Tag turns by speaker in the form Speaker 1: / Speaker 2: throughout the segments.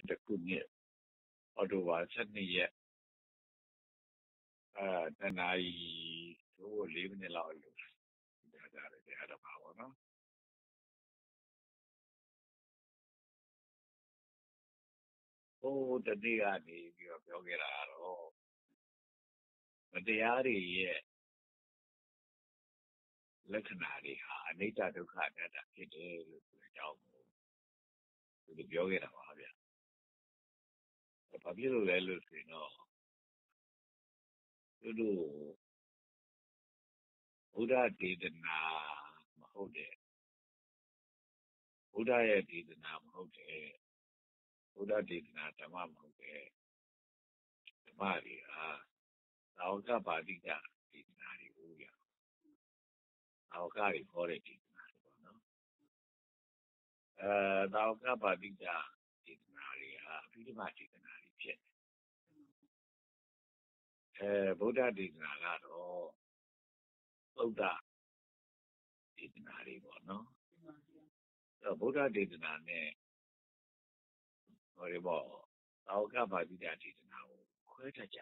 Speaker 1: ခုနှစ်အောက်တိုဘာ12ရက်2 နာရီသို့4 မိနစ်လောက်လို့ကြားကြတယ်တရားတော်မှာပေါ့နော်ဟိုတတိကနေပြီးတော့ပြောခဲ့တာကတော့မတရားတွေရဲ့လက္ခဏာတွေဟာအနိစ္စဒုက္ခအနတ္တဖြစ်တယ်လို့ဆိုတဲ့အကြောင်းကိုသူပြောခဲ့တာပါဗျ။ဘာဖြစ်လို့လဲလို့ဆိုရင်တော့သူတို့ဘုရားဒေသနာမဟုတ်တဲ့ဘုရားရဲ့ဒေသနာမဟုတ်တဲ့ဘုရားဒေသနာဓမ္မမဟုတ်တဲ့ဓမ္မတွေဟာသာဝကပါဠိကဒေသနာတွေကိုရသာဝကတွေဟောတဲ့ဒေသနာတွေပေါ့နော်သာဝကပါဠိကဒေသနာတွေဟာအဘိဓမ္မာဒေသနာတွေဖြစ်ဗုဒ္ဓဒေသနာကတော့သုဒ္ဓဒေသနာတွေပေါ့နော်ဗုဒ္ဓဒေသနာနဲ့ဟောဒီပေါ့သာဝကပါဠိကဒေသနာကိုခွဲတတ်ကြ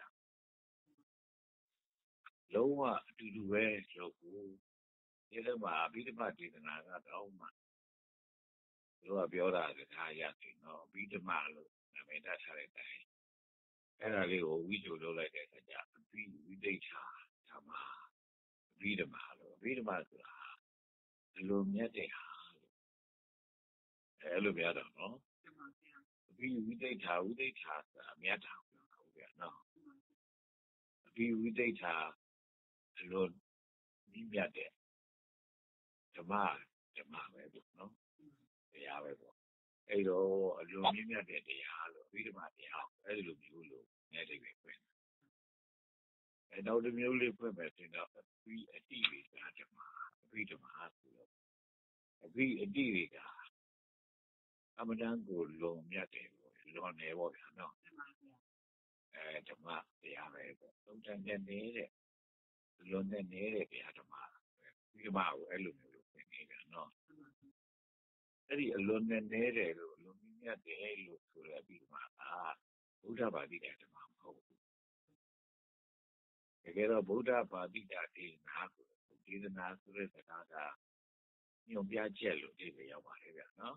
Speaker 1: လုံးဝအတူတူပဲလို့ကိုဒီလိုမှာအဘိဓမ္မာဒေသနာကတော့မှတို့ကပြောတာစကားရပြီနော်အဘိဓမ္မာလို့နာမည်တပ်ထားတဲ့အတိုင်းအဲ့ဒါလေးကိုဝိဇ္ဇုလုပ်လိုက်တဲ့အခါကျအဘိဝိသိက္ခာဓမ္မအဘိဓမ္မာလို့အဘိဓမ္မာဆိုတာဒီလိုမြတ်တဲ့ဟာလို့အဲ့လိုများတော့နော်အဘိဝိသိက္ခာဆိုတာမြတ်တာဟုတ်ဗျာနော်အဘိဝိသိက္ခာဒီလိုမြတ်တဲ့ဓမ္မပဲပေါ့နော်တရားပဲပေါ့အဲ့တော့အလွန်မြတ်တဲ့တရားလို့အဘိဓမ္မာတရားအဲ့လိုမျိုးလို့နဲ့အိဗယ်ဖွင့်နောက်တစ်မျိုးလေးဖွင့်မယ်ဆိုရင်တော့အဘိအတိဝေကဓမ္မအဘိဓမ္မာဆိုတော့အဘိအတိဝေကအမတန်ကိုလွန်မြတ်တယ်ပေါ့လွန်တယ်ပေါ့ဗျာနော်ဓမ္မတရားပဲပေါ့သုံးတန်တဲ့နေတဲ့လွန်တဲ့နေတဲ့တရားဓမ္မအဘိဓမ္မာကိုအဲ့လိုမျိုးလို့ဖွင့်နေပြန်နော်အဲ့ဒီအလွန်နဲ့နေတဲ့လို့အလွန်မြတ်တယ်လို့ဆိုတဲ့အဘိဓမ္မာကဗုဒ္ဓဘာသာဓမ္မမဟုတ်ဘူးတကယ်တော့ဗုဒ္ဓဘာသာဒေသနာကိုဒေသနာဆိုတဲ့စကားကညွန်ပြချက်လို့အဓိပ္ပာယ်ရောက်ပါတယ်ဗျာနော်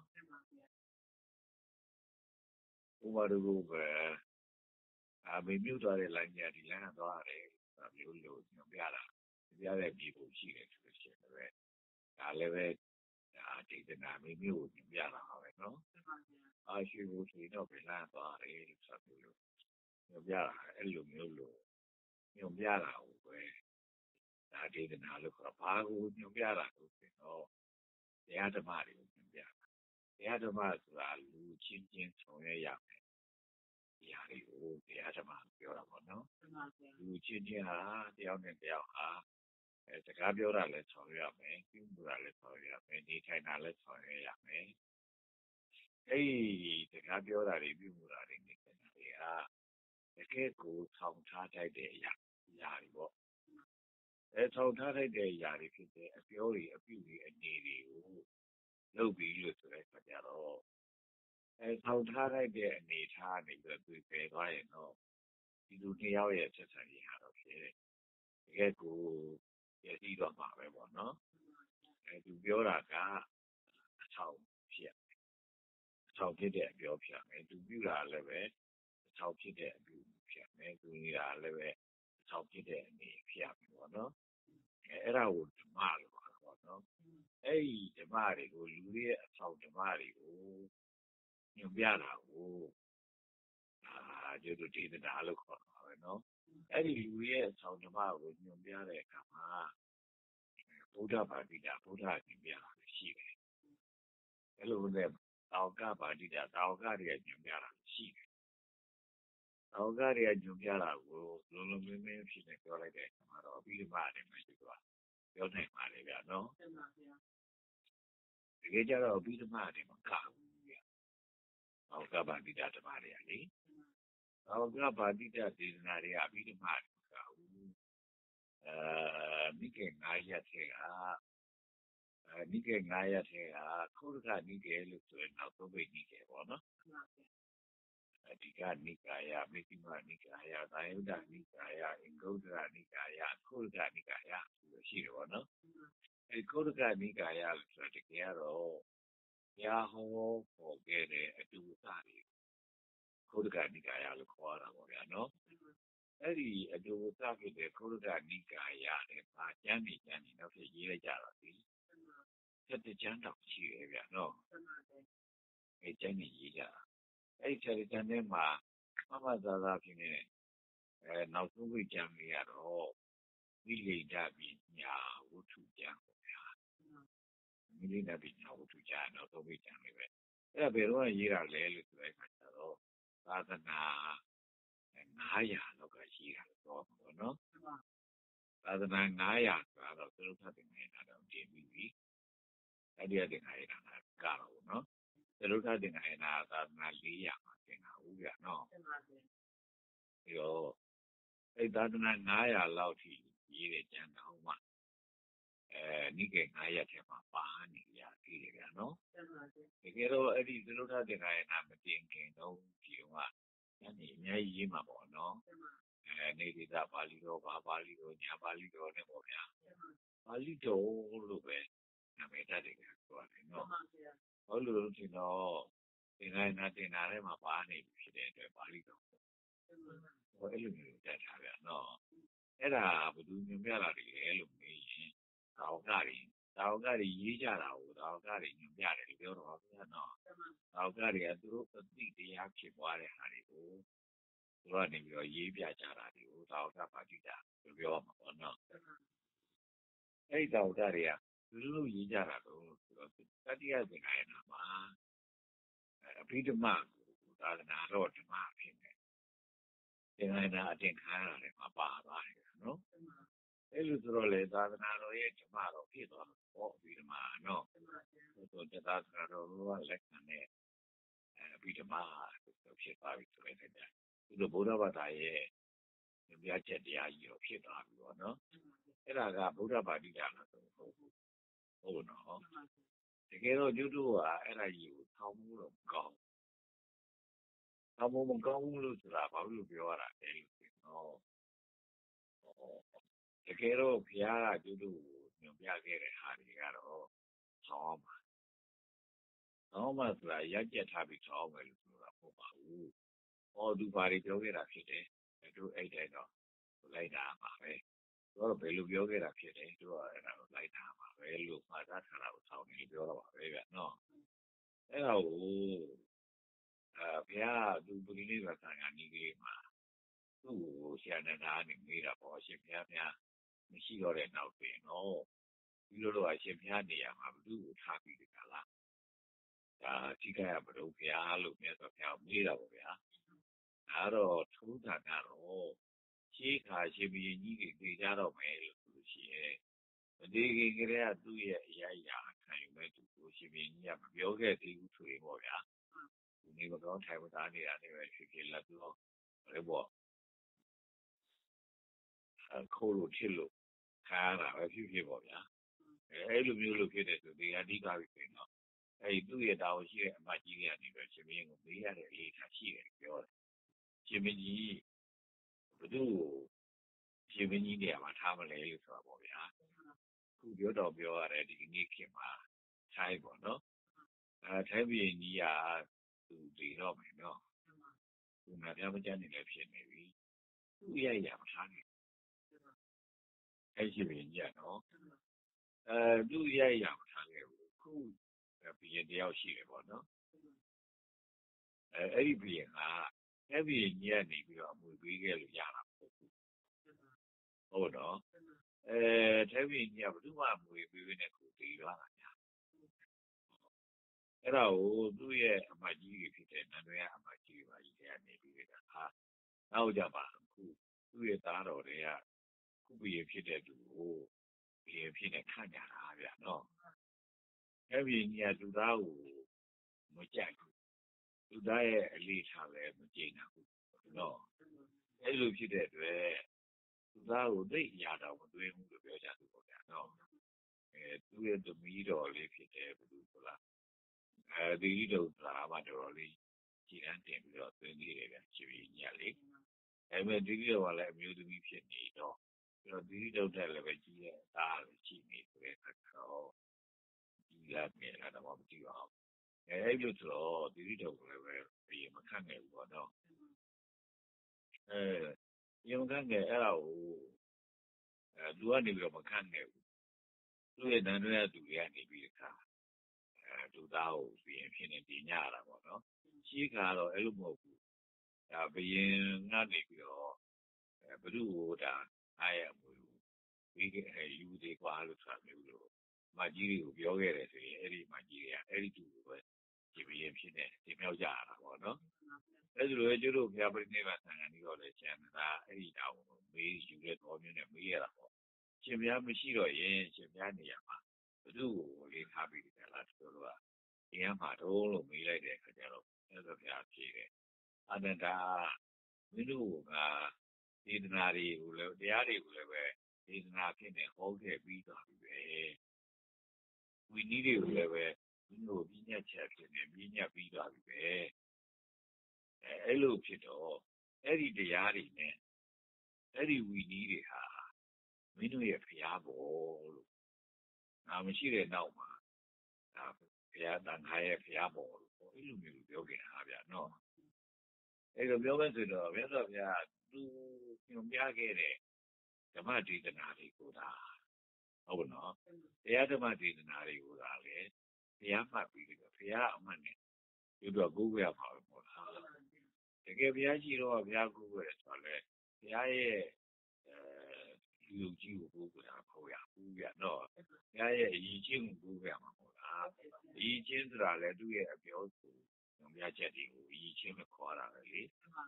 Speaker 1: ဥပမာတို့ကမေမြုပ်သွားတဲ့လမ်းကြီးဒီလမ်းကသွားရတယ်ဆိုတာမျိုးလို့ညွန်ပြတာပြတဲ့ပြည်ပုံရှိတယ်ဆိုလို့ရှိရင်လည်းဒါလည်းပဲဒါဒေသနာမေမြုပ်ကိုညွန်ပြတာပါပဲနော်ရှိဘူးဆိုရင်တော့ဘယ်လမ်းသွားရတယ်ဆိုတာမျိုးလို့ညွန်ပြတာအဲ့လိုမျိုးလို့ညွန်ပြတာကိုပဲဒါဒေသနာလို့ခေါ်ဘာကိုညွန်ပြတာလို့ဆိုတော့တရားဓမ္မတွေကိုညွန်ပြတာတရားဓမ္မဆိုတာလူချင်းချင်းဆောင်ရွက်ရမယ်ဒီဟာတွေကိုတရားဓမ္မပြောတာပေါ့နော်လူချင်းချင်းဟာတယောက်နဲ့တယောက်ဟာစကားပြောတာလည်းဆောင်ရွက်ရမယ်ပြုမှုတာလည်းဆောင်ရွက်ရမယ်နေထိုင်တာလည်းဆောင်ရွက်ရမယ်အဲ့ဒီစကားပြောတာတွေပြုမှုတာတွေနေထိုင်တာတွေဟာတကယ်ကိုဆောင်ထားတတ်တဲ့အရာတွေပေါ့ဆောင်ထားထိုက်တဲ့အရာတွေဖြစ်တဲ့အပြောတွေအပြုတွေအနေတွေကိုလုပ်ပြီးလို့ဆိုတဲ့အခါကျတော့ဆောင်ထားထိုက်တဲ့အနေထားနေပြီးတော့သူပယ်သွားရင်တော့ဒီလူတစ်ယောက်ရဲ့ဆက်ဆံရေးဟာတော့ဖြစ်တကယ်ကိုရည်စည်းတော့မှာပဲပေါ့နော်သူပြောတာကအထောက်ဖြစ်အထောက်ဖြစ်တဲ့အပြောဖြစ်မယ်သူပြုတာလည်းပဲအထောက်ဖြစ်တဲ့အပြုဖြစ်မယ်သူနေတာလည်းပဲအထောက်ဖြစ်တဲ့အနေဖြစ်ရမယ်ပေါ့နော်အဲ့ဒါကိုဓမ္မလို့ခေါ်တာပေါ့နော်အဲ့ဒီဓမ္မတွေကိုလူတွေရဲ့အဆောင်ဓမ္မတွေကိုညွှန်ပြတာကိုကျွတ်တို့ဒေသနာလို့ခေါ်တာပဲနော်အဲ့ဒီလူရဲ့အဆောင်ဓမ္မကိုညွှန်ပြတဲ့အခါမှာဗုဒ္ဓဘာသာဗုဒ္ဓညွှန်ပြတာရှိတယ်အဲ့လိုနဲ့သာဝကပါဠိသာဝကတွေကညွှန်ပြတာရှိတယ်သာဝကတွေကညွှန်ပြတာကိုလုံးလုံးမင်းမင်းဖြစ်နေပြောလိုက်တဲ့အခါမှာတော့အဘိဓမ္မာတွေမှာရှိသွားပြောနိုင်ပါလေဗျာနော်တကယ်ကြတော့အဘိဓမ္မာတွေမကဘူးဗျာသာဝကပါဠိဓမ္မတွေကလေသာဝကပါဠိဒေသနာတွေကအဘိဓမ္မာတွေမကဘူးနိကေ9ရပ်ထဲကနိကေ9ရပ်ထဲကခုရကနိကေလို့ဆိုရင်နောက်သုံးပိတ်နိကေပေါ့နော် Dika Nikaya, Mikima Nikaya, Dayuda Nikaya, Ingoda Nikaya, Kurga Nikaya, Shirona. A Kurga Nikaya, Strategiaro, Yaho, forget a Dutari. Kurga Nikaya, Luquara, no? Eddie, a Dutaki, the Kurga Nikaya, and Jani, of the year Jarabi. Set the chant of Chiria, no? A Jenny Yida. A Charitanema, Mama Zazaki. Now, we can be at all. We lay that in Yahu Jan. We lay that in Yahu Jan, not we can live it. There are very year later to make a rather than Naya, look at she has no? Rather than Naya, rather than something I don't give. I did I got no? The looking I know that Nalia, no. You. It doesn't Naya allow to eat it and home. Nike Naya Bahani, no? The ghetto is the Luta de I'm thinking, no, Kiwa, and Yima, no? Native Balido, Babalido, Yabalido, Nemoya. Balido, Lube, I made that no. All you know, in I not in Arema Bani, Balido. Or illuminate that, no. Era Budumela, illumination. Taugari, Yijara, Taugari, Yari, no. Taugari, I drew a big active water, Haribo, running your Yibia Jaradi, Tauga Padida, to be on, no. Hey, Taugaria, Lulu Yijara, Tadia, the Nainama, Peter Mark, I wrote to Mark in it. Then I think I my father, no. Illustrole that I tomorrow, people, or Peter no. So that's not a election there. Peter so shit, I related that. The Buddha, what I get the idea of shit, no. And I got Buddha by the oh, no. The ghetto you do, and I use how more of God. How more God lose that, I will be all right. No. The ghetto, Piara, you do, you get a hardy, Tom. Thomas, I get happy Tom, or do body yoga up today. I do 8 days off. Lay down, my Lord, look yoga up today. Do I lay down, my look, my that's how I was talking to you. No. Oh, yeah, do believe that I need my two Shannon and made up or ship here. She got it now, no. You know, I ship here, I'm happy to Gala. Chica, but okay, I look at the made up. Aro, two that are she has be needed the other mail to see. But they get out do ya, can you make to push him in yoga to him or ya? You never don't have it any other if you let go. Rebo, Colo Chillo, Cara, a few people, ya. You look at it, the Adiga, I do it out here, my dear anniversary, we had a later here. Jimmy, do Jimmy, dear, my time later, ya. Who you don't be already nick him, type or no? Type in ya to the no. Who not have a Jenny election, maybe. Yeah, as you mean, yeah, no. Do ya, who be in the LC, no? Every year, maybe we get Yana. Oh, no. Every year, do one we win a good deal. Hello, do ye my G fit and where my G maybe with a car. Now, Java, who do ye that or there? Who be a fit to be a fit and Kanya, no. Every year to thou, Mojak, to die at least have a Mojina, no. I look at it where thou they yada would doing the better to go there, no. Do it the meat or leave it there, the little drama, ခြေတန်းတင်ပြီးတော့သွင်းသေးတယ်ဗျခြေရင်းကြီးလေဒါပေမဲ့ဒီလိုကလည်းအမျိုးသမီးဖြစ်နေတော့ပြီးတော့ဒီတုတ်တက်လည်းပဲကြီးရဲ့အသားလည်းရှိနေဆိုတဲ့အခါကျတော့ဒီလာမြင်လာတော့မကြည့်ပါဘူးအဲ့လိုဆိုတော့ဒီတုတ်လည်းပဲပြင်မခန့်ခဲ့ဘူးပေါ့နော်ပြင်မခန့်ခဲ့အဲ့ဒါကိုသူကနေပြီးတော့မခန့်ခဲ့ဘူးသူ့ရဲ့တန်တွဲသူတွေကနေပြီးတခါလူသားကိုဘယင်ဖြစ်နေတင်ညရတာပေါ့နော်ရှိခါတော့အဲ့လိုမဟုတ်ဘူးဒါဘယင်ကနေပြီးတော့ဘ누구ကိုဒါအားရမှုပြီးခဲ့ယူသေးกว่าလို့ဆိုတာမျိုးလို့မကြီးတွေကိုပြောခဲ့တယ်ဆိုရင်အဲ့ဒီမကြီးတွေကအဲ့ဒီသူကိုပဲဒီဘယင်ဖြစ်နေတင်မြောက်ကြရတာပေါ့နော်အဲ့ဒါလိုကျတို့ဘုရားပရိနိဗ္ဗာန်ဆံဃာကြီးတော့လည်းကျန်တာအဲ့ဒီတောင်မေးယူတဲ့တော်မျိုးနဲ့မေးရတာပေါ့ရှင်ဘုရားမရှိတော့ရင်ရှင်ဘုရားနေရာမှာဘ누구ကိုလေးထားပြီးတယ်လားတို့ကဒီကမှာတော့လို့မေးလိုက်တဲ့အခါကျတော့အဲ့ဒါဘုရားဖြေတယ်အနန္တမင်းတို့ကဒေသနာတွေကိုလည်းတရားတွေကိုလည်းပဲဒေသနာဖြစ်နေဟောခဲ့ပြီးသွားပြီပဲဝိနည်းတွေကိုလည်းပဲမင်းတို့ပြညတ်ချက်ဖြစ်နေပြညတ်ပြီးသွားပြီပဲအဲ့လိုဖြစ်တော့အဲ့ဒီတရားတွေနဲ့အဲ့ဒီဝိနည်းတွေဟာမင်းတို့ရဲ့ဘုရားပေါ်လို့ငါမရှိတဲ့နောက်မှာဒါဘုရားတန်ခါရဲ့ဘုရားပေါ်လို့အဲ့လိုမျိုးပြောခဲ့တာဗျာနော်အဲ့လိုပြောမယ်ဆိုတော့မြတ်စွာဘုရားသူညွှန်ပြခဲ့တဲ့ဓမ္မဒေသနာတွေကိုဒါဟုတ်နော်တရားဓမ္မဒေသနာတွေကိုဒါလေဘုရားမှတ်ပြီးတော့ဘုရားအမှန်နဲ့ဒီတော့ကိုးကွယ်ရမှာပဲပေါ့လားတကယ်ဘုရားရှိတော့ဘုရားကိုးကွယ်တယ်ဆိုတော့လေဘုရားရဲ့လူယုံကြည်ကိုကိုးကွယ်တာမဟုတ်ရဘူးဗျာနော်ဘုရားရဲ့အရင်ချင်းကိုကိုးကွယ်ရမှာပေါ့လားအရင်ချင်းဆိုတာလေသူ့ရဲ့အပြောဆိုညွှန်ပြချက်တွေကိုအရင်ချင်းပဲခေါ်တာပဲလေ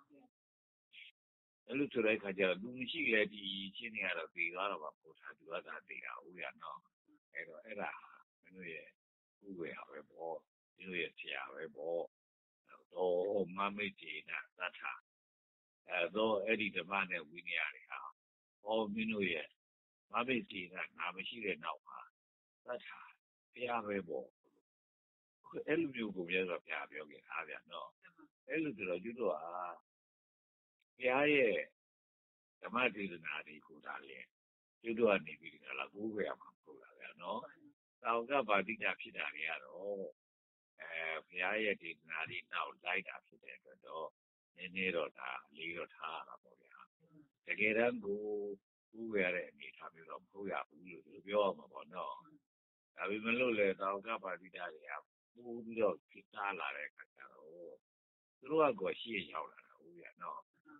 Speaker 1: အဲ့လိုဆိုတဲ့အခါကျတော့သူမရှိလေဒီချင်းတွေကတော့ပြီးသွားတော့မှပို့ထားသူကသာတည်တာဦးရနော်အဲ့တော့အဲ့ဒါမင်းတို့ရဲ့ဥပ္ပေဟာပဲပေါ့မင်းတို့ရဲ့ဆရာပဲပေါ့တော့မမိတ်တေနသတ္ထတော့အဲ့ဒီဓမ္မနဲ့ဝိနည်းတွေဟာဟောမင်းတို့ရဲ့မမိတ်တေနငါမရှိတဲ့နောက်မှာသတ္ထဘုရားပဲပေါ့အဲ့လိုမျိုးကိုမြတ်စွာဘုရားပြောခဲ့အားဗျာနော်အဲ့လိုဆိုတော့ကျွတ်တော့ဟာဘုရားရဲ့ဓမ္မဒေသနာတွေကိုဒါလေကျွတ်တော့ကနေပြီးတော့လာကိုးကွယ်ရမှာဟုတ်လားဗျာနော်သာဝကပါဠိတာဖြစ်တာတွေကတော့ဘုရားရဲ့ဒေသနာတွေနောက်လိုက်တာဖြစ်တဲ့အတွက်တော့နည်းနည်းတော့ဒါလေးတော့ထားရတာပေါ့ဗျာတကယ်တမ်းကိုကိုးကွယ်ရတဲ့အနေအထားမျိုးတော့မဟုတ်ရဘူးလို့ပြောရမှာပေါ့နော်ဒါပေမဲ့လို့လေသာဝကပါဠိတာတွေကပို့ပြီးတော့ဖြစ်သားလာတဲ့အခါကျတော့သူတို့ကကိုရှေ့ရောက်လာတာဟုတ်ဗျာနော်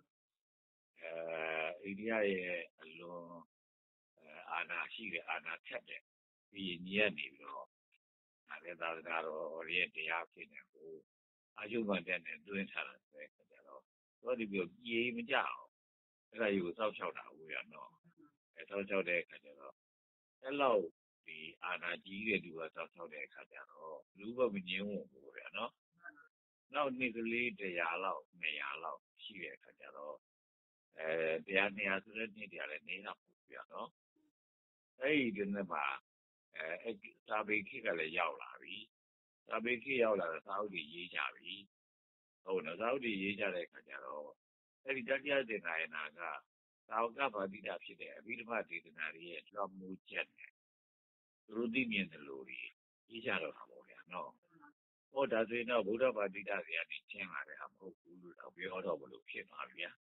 Speaker 1: အိန္ဒိယရဲ့အလွန်အာဏာရှိတဲ့အာဏာထက်တဲ့ဒီညီရနေပြီးတော့အဲ့ဒါကတော့ရဲ့တရားဖြစ်နေကိုအာယုမှန်တဲ့နဲ့တွင်းထားတာပဲခါကြတော့တော့ဒီပြောပြေးမကြအောင်အဲ့ဒါကြီးကိုစောက်ချောက်တာဟုတ်ရနော်အဲ့စောက်ချောက်တဲ့ခါကျတော့အဲ့လောက်ဒီအာဏာကြီးတဲ့သူကစောက်ချောက်တဲ့ခါကျတော့လူဘမငင်းဝင်ဘူးဗျာနော်နောက်နှစ်ကလေး100လောက်200လောက်ရှိတဲ့ခါကျတော့100 200ဆိုတဲ့နေ့တရားလည်းနေတာပေါ့ဗျာနော်အဲ့ဒီဒီနေ့မှာစာပေခေတ်ကလည်းရောက်လာပြီစာပေခေတ်ရောက်လာတော့စာအုပ်တွေရေးကြပြီဟုတ်နော်စာအုပ်တွေရေးကြတဲ့အခါကျတော့အဲ့ဒီတတိယဒေသနာကသာဝကပါဠိတာဖြစ်တဲ့အဘိဓမ္မာဒေသနာရဲ့လွှမ်းမိုးချက်နဲ့သူတို့သိမြင်တယ်လို့ရေးကြတော့တာပေါ့ဗျာနော်ဟောဒါဆိုရင်တော့ဗုဒ္ဓဘာသာတွေကနေရှင်းလာတဲ့ဟာမဟုတ်ဘူးလို့တော့ပြောတော့ဘလို့ဖြစ်သွားပြီဗျာ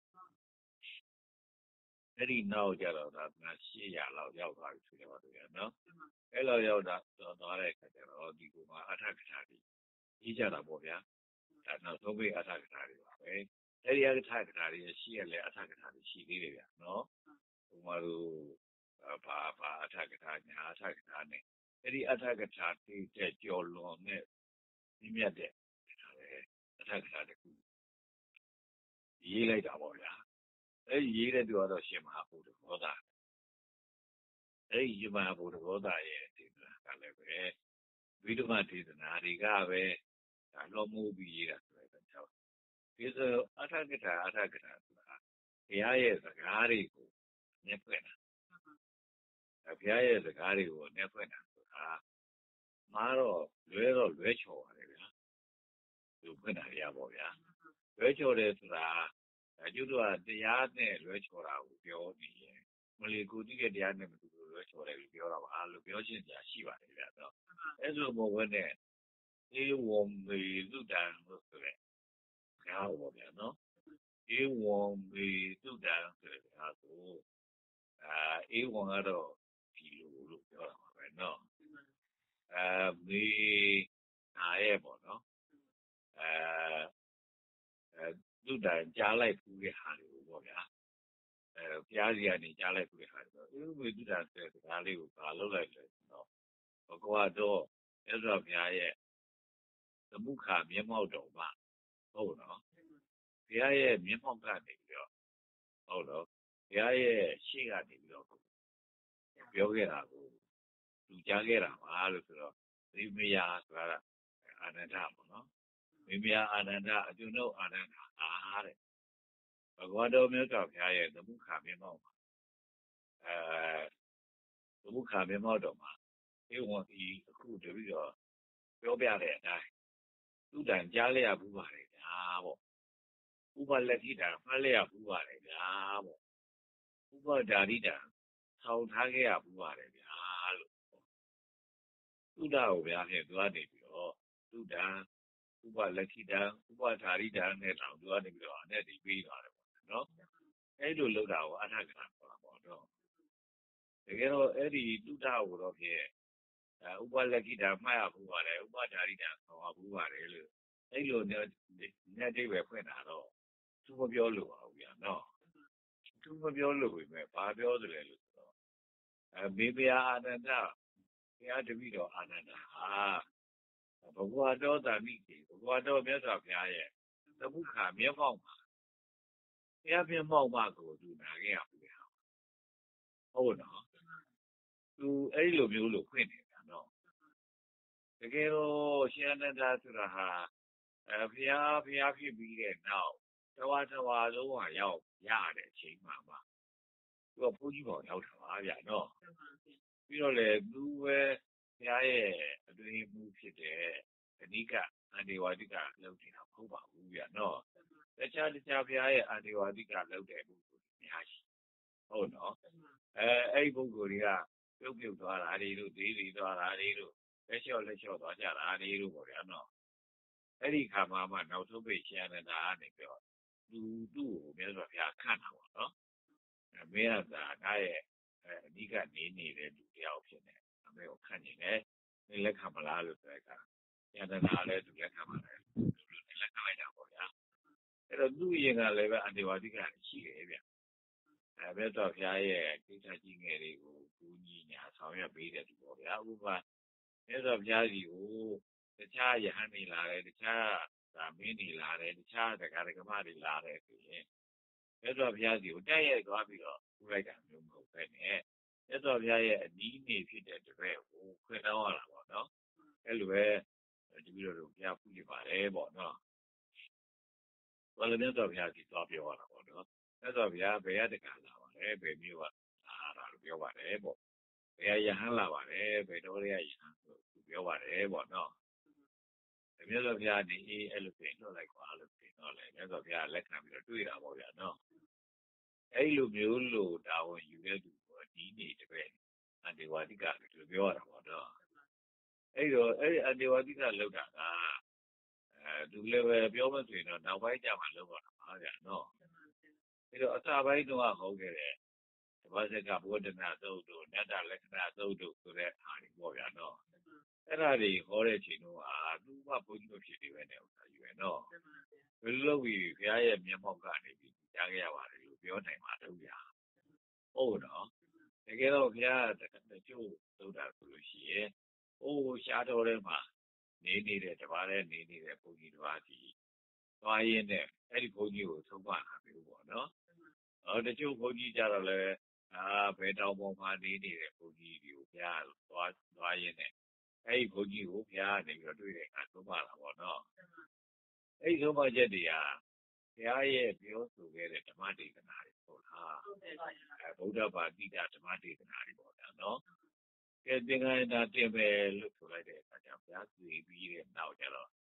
Speaker 1: အဲ့ဒီနောက်ကြတော့ဒါ800လောက်ရောက်သွားပြီဆိုကြပါတော့ဗျာနော်အဲ့လိုရောက်တာသွားတဲ့အခါကျတော့ဒီကူမှာအထကထာတွေရေးကြတာပေါ့ဗျာဒါနောက်သုံးပိအထကထာတွေပါပဲအဲ့ဒီအထကထာတွေရှိရလဲအထကထာတွေရှိသေးတယ်ဗျာနော်ဟိုမှာတို့ဘာအထကထာညာအထကထာနဲ့အဲ့ဒီအထကထာတဲ့ကြော်လွန်နဲ့မြတ်တဲ့အထကထာတခုရေးလိုက်တာပေါ့ဗျာအဲ့ဒီရေးတဲ့သူကတော့ရှင်မဟာဗုဒ္ဓဘောဓအဲ့ဒီရှင်မဟာဗုဒ္ဓဘောဓရဲ့ဒေသနာကလည်းပဲဝိဓမဒေသနာတွေကပဲဒါလောမိုးပြီးရေးတာဆိုတဲ့ကြောင့်ဒီဆိုအထကထာဆိုတာဘုရားရဲ့စကားတွေကိုနှက်ဖွင့်တာဘုရားရဲ့စကားတွေကိုနှက်ဖွင့်တာဆိုတာမှာတော့လွဲချော်ပါတယ်ဗျာသူဖွင့်တာရပါဗျာလွဲချော်တယ်ဆိုတာကျုပ်တို့ကတရားနဲ့လွဲချော်တာကိုပြောနေရင်မလီကိုတိတဲ့တရားနဲ့မတူလို့လွဲချော်တယ်လို့ပြောတာပါလို့ပြောရှင်းစရာရှိပါတယ်ဗျာတော့အဲ့လိုမဟုတ်ဘဲနဲ့အေးဝံမေလူတန်လို့ဆိုတဲ့ကြားပေါ့ဗျာနော်အေးဝံမေလူတန်ဆိုတဲ့ကြားကိုအေးဝံကတော့ဒီလိုလို့ပြောတာပါပဲနော်မေနာရဲ့ပေါ့နော်လူတန်ကြားလိုက်ဖူးတဲ့ဟာတွေကိုပေါ့ဗျာဘုရားစီကနေကြားလိုက်ဖူးတဲ့ဟာတွေအေးဝံလူတန်ဆိုတဲ့စကားလေးကိုဘာလုပ်လိုက်လဲဆိုတော့ဘဂဝါတော့မြတ်စွာဘုရားရဲ့သမုခါမျက်မှောက်တော်မှာဟုတ်နော်ဘုရားရဲ့မျက်မှောက်ကနေပြီးတော့ဟုတ်တော့ဘုရားရဲ့ရှေ့ကနေပြီးတော့ပြောခဲ့တာကိုလူကြားခဲ့တာပါလို့ဆိုတော့မိမယာဆိုတာအာနန္ဒပေါ့နော်မိမယာအာနန္ဒအကျုံတို့အာနန္ဒအားတဲ့ဘဂဝါတော်မြတ်စွာဘုရားရဲ့သမုခါမျက်မှောက်မှာသမုခါမျက်မှောက်တော်မှာဒီဝန်ဒီအခုတပြီးတော့ပြောပြတဲ့အတိုင်းသူတန်ကြားလျက်ဘူးပါတယ်ဗျာပေါ့ဥပလက်ခိတာမှတ်လျက်ဘူးပါတယ်ဗျာပေါ့ဥပဒါရိတာဆောင်းထားခဲ့ရဘူးပါတယ်ဗျာလို့သုဒ္ဓကိုဗျာဖြင့်သူကနေပြီးတော့သုဒ္ဓဥပလက်ခိတာဥပဒါရိတာနဲ့တောင်သူကနေပြီးတော့အဲ့ဒီပြီးသွားတယ်ပေါ့နော်အဲ့လိုလုပ်တာကိုအထာကရာခေါ်တာပေါ့တော့တကယ်တော့အဲ့ဒီသုဒ္ဓကိုတော့ဖြင့်ဥပလက်ခိတာမှတ်ရဘူးပါတယ်ဥပဒါရိတာဆောင်းရဘူးပါတယ်လို့အဲ့လိုနဲ့အဓိပ္ပာယ်ဖွင့်တာတော့သူမပြောလို့ပါဘူးဗျာနော်သူမပြောလို့ပဲဘာပြောသလဲလို့ဆိုတော့မေဘယာအာနန္ဒဘုရားတပည့်တော်အာနန္ဒဟာဘဂဝါတော်တာမိတိဘဂဝါတော်မြတ်စွာဘုရားရဲ့သမုခါမျက်မှောက်မှာဘုရားမျက်မှောက်မှာကိုသူနာခဲ့ရဘူးလေဟုတ်နော်သူအဲ့လိုမျိုးလို့ဖွင့်နေတာနော်တကယ်တော့ရှင်အနန္ဒဆိုတာဟာဘုရားဖြစ်ပြီးတဲ့နောက်တဝါလုံးဟာရောက်ရတဲ့အချိန်မှာသူကဘုန်းကြီးပေါင်းရောက်တာပါဗျာနော်ပြီးတော့လေသူပဲဘုရားရဲ့အတွင်းမှုဖြစ်တဲ့အနိကအန္တေဝါဒိကလုပ်နေတာမဟုတ်ပါဘူးဗျာနော်တခြားဘုရားရဲ့အန္တေဝါဒိကလုပ်တဲ့ပုဂ္ဂိုလ်တွေများရှိဟုတ်နော်အဲ့ဒီပုဂ္ဂိုလ်တွေကပြုတ်သွားတာတွေတို့သေးသွားတာတွေတို့လက်လျှော့သွားကြတာတွေတို့ပေါ့ဗျာနော်အဲ့ဒီခါမှနောက်ဆုံးပိတ်ရှင်ရတာကနေပြောသူ့ကိုမြတ်စွာဘုရားခန့်တာပေါ့နော်မင်းကသာငါရဲ့အဓိကနေနေတဲ့လူတယောက်ဖြစ်နေအမေကိုခန့်နေတယ်မင်းလက်ခံမလားလို့ပြောတဲ့အခါယန္တနာလည်းသူလက်ခံပါတယ်လက်ခံလိုက်တာပေါ့ဗျာအဲ့တော့သူ့ရင်ကလည်းပဲအန္တဝါဒိကရှိတယ်ဗျမြတ်စွာဘုရားရဲ့ကိစ္စကြီးငယ်တွေကိုကူညီညာဆောင်ရွက်ပေးတဲ့သူပေါ့ဗျာဥပမာမြတ်စွာဘုရားကြီးကိုတခြားယဟန်တွေလာတယ်တခြားမင်းတွေလာတယ်တခြားတရားဓမ္မတွေလာတယ်ဆိုရင်မြတ်စွာဘုရားကြီးကိုတက်ရိုက်သွားပြီးတော့ပူလိုက်တာမျိုးမဟုတ်ပဲနဲ့မြတ်စွာဘုရားရဲ့အနည်းနေဖြစ်တဲ့တပည့်ကိုခွင့်တောင်းရတာပေါ့နော်အဲ့လိုပဲဒီပြီးတော့ဘုရားပူကြပါတယ်ပေါ့နော်ဘာလို့မြတ်စွာဘုရားကြီးသွားပြောရတာပေါ့နော်မြတ်စွာဘုရားဘယ်ရတကလာပါလဲဘယ်မျိုးကလာတာလို့ပြောပါတယ်ပေါ့ဘယ်ရဟန်းလာပါတယ်ဘယ်တော့ရယဟန်ဆိုပြောပါတယ်ပေါ့နော်မြတ်စွာဘုရားနေအဲ့လိုပြင်လွှတ်လိုက်ပါလို့ပြင်တော့လေမြတ်စွာဘုရားလက်ခံပြီးတော့တွေ့တာပေါ့ဗျာနော်အဲ့လိုမျိုးလို့တာဝန်ယူတဲ့သူကိုဒီနေတပည့်အန္တေဝါဒိကလို့ပြောရတာပေါ့နော်အဲ့တော့အဲ့ဒီအန္တေဝါဒိကလောက်တာကသူလည်းပဲပြောမဆိုရင်တော့နောက်ပိုင်းကျမှလောက်ရတာပါဗျာနော်အဲ့တော့အစပိုင်းတော့ဟုတ်ခဲ့တယ်တပတ်စကဘုဒ္ဓနာသုတ်တို့နတ္တလက္ခဏာသုတ်တို့ဆိုတဲ့အားတွေပေါ့ဗျာနော်အဲ့ဒါတွေဟောတဲ့ချိန်တော့သူ့ဘဘုန်းကြီးမဖြစ်သေးပဲနဲ့ဥစ္စာယူရနော်ဘယ်လိုလုပ်ပြီးဘုရားရဲ့မျက်မှောက်ကနေပြီးကြားခဲ့ရပါတယ်လို့ပြောနိုင်မှာတော့ဗျာဟုတ်နော်တကယ်တော့ဘုရားတချို့သုတ်တာဆိုလို့ရှိရင်ရှားတော်ထဲမှာနေနေတဲ့တပါးနဲ့နေနေတဲ့ဘုန်းကြီးတစ်ပါးစီသွားရင်းနဲ့အဲ့ဒီဘုန်းကြီးကိုသုံးပါတာမျိုးပေါ့နော်တချို့ဘုန်းကြီးကြတော့လည်းဘယ်တောင်ပေါ်မှာနေနေတဲ့ဘုန်းကြီးတွေကိုဘုရားသွားရင်းနဲ့အဲ့ဒီဘုန်းကြီးကိုဘုရားကနေပြီးတော့တွေ့တဲ့အခါသုံးပါတာပေါ့နော်အဲ့ဒီသုံးပါချက်တွေကဘုရားရဲ့ပြောဆိုခဲ့တဲ့ဓမ္မဒေသနာတွေပေါ့လားဗုဒ္ဓဘာသာဓမ္မဒေသနာတွေပေါ့ဗျာနော်ကဲသင်္ဃာယနာတင်ပဲလို့ဆိုလိုက်တဲ့အခါကျဘုရားသိပြီးတဲ့နောက်ကျတော့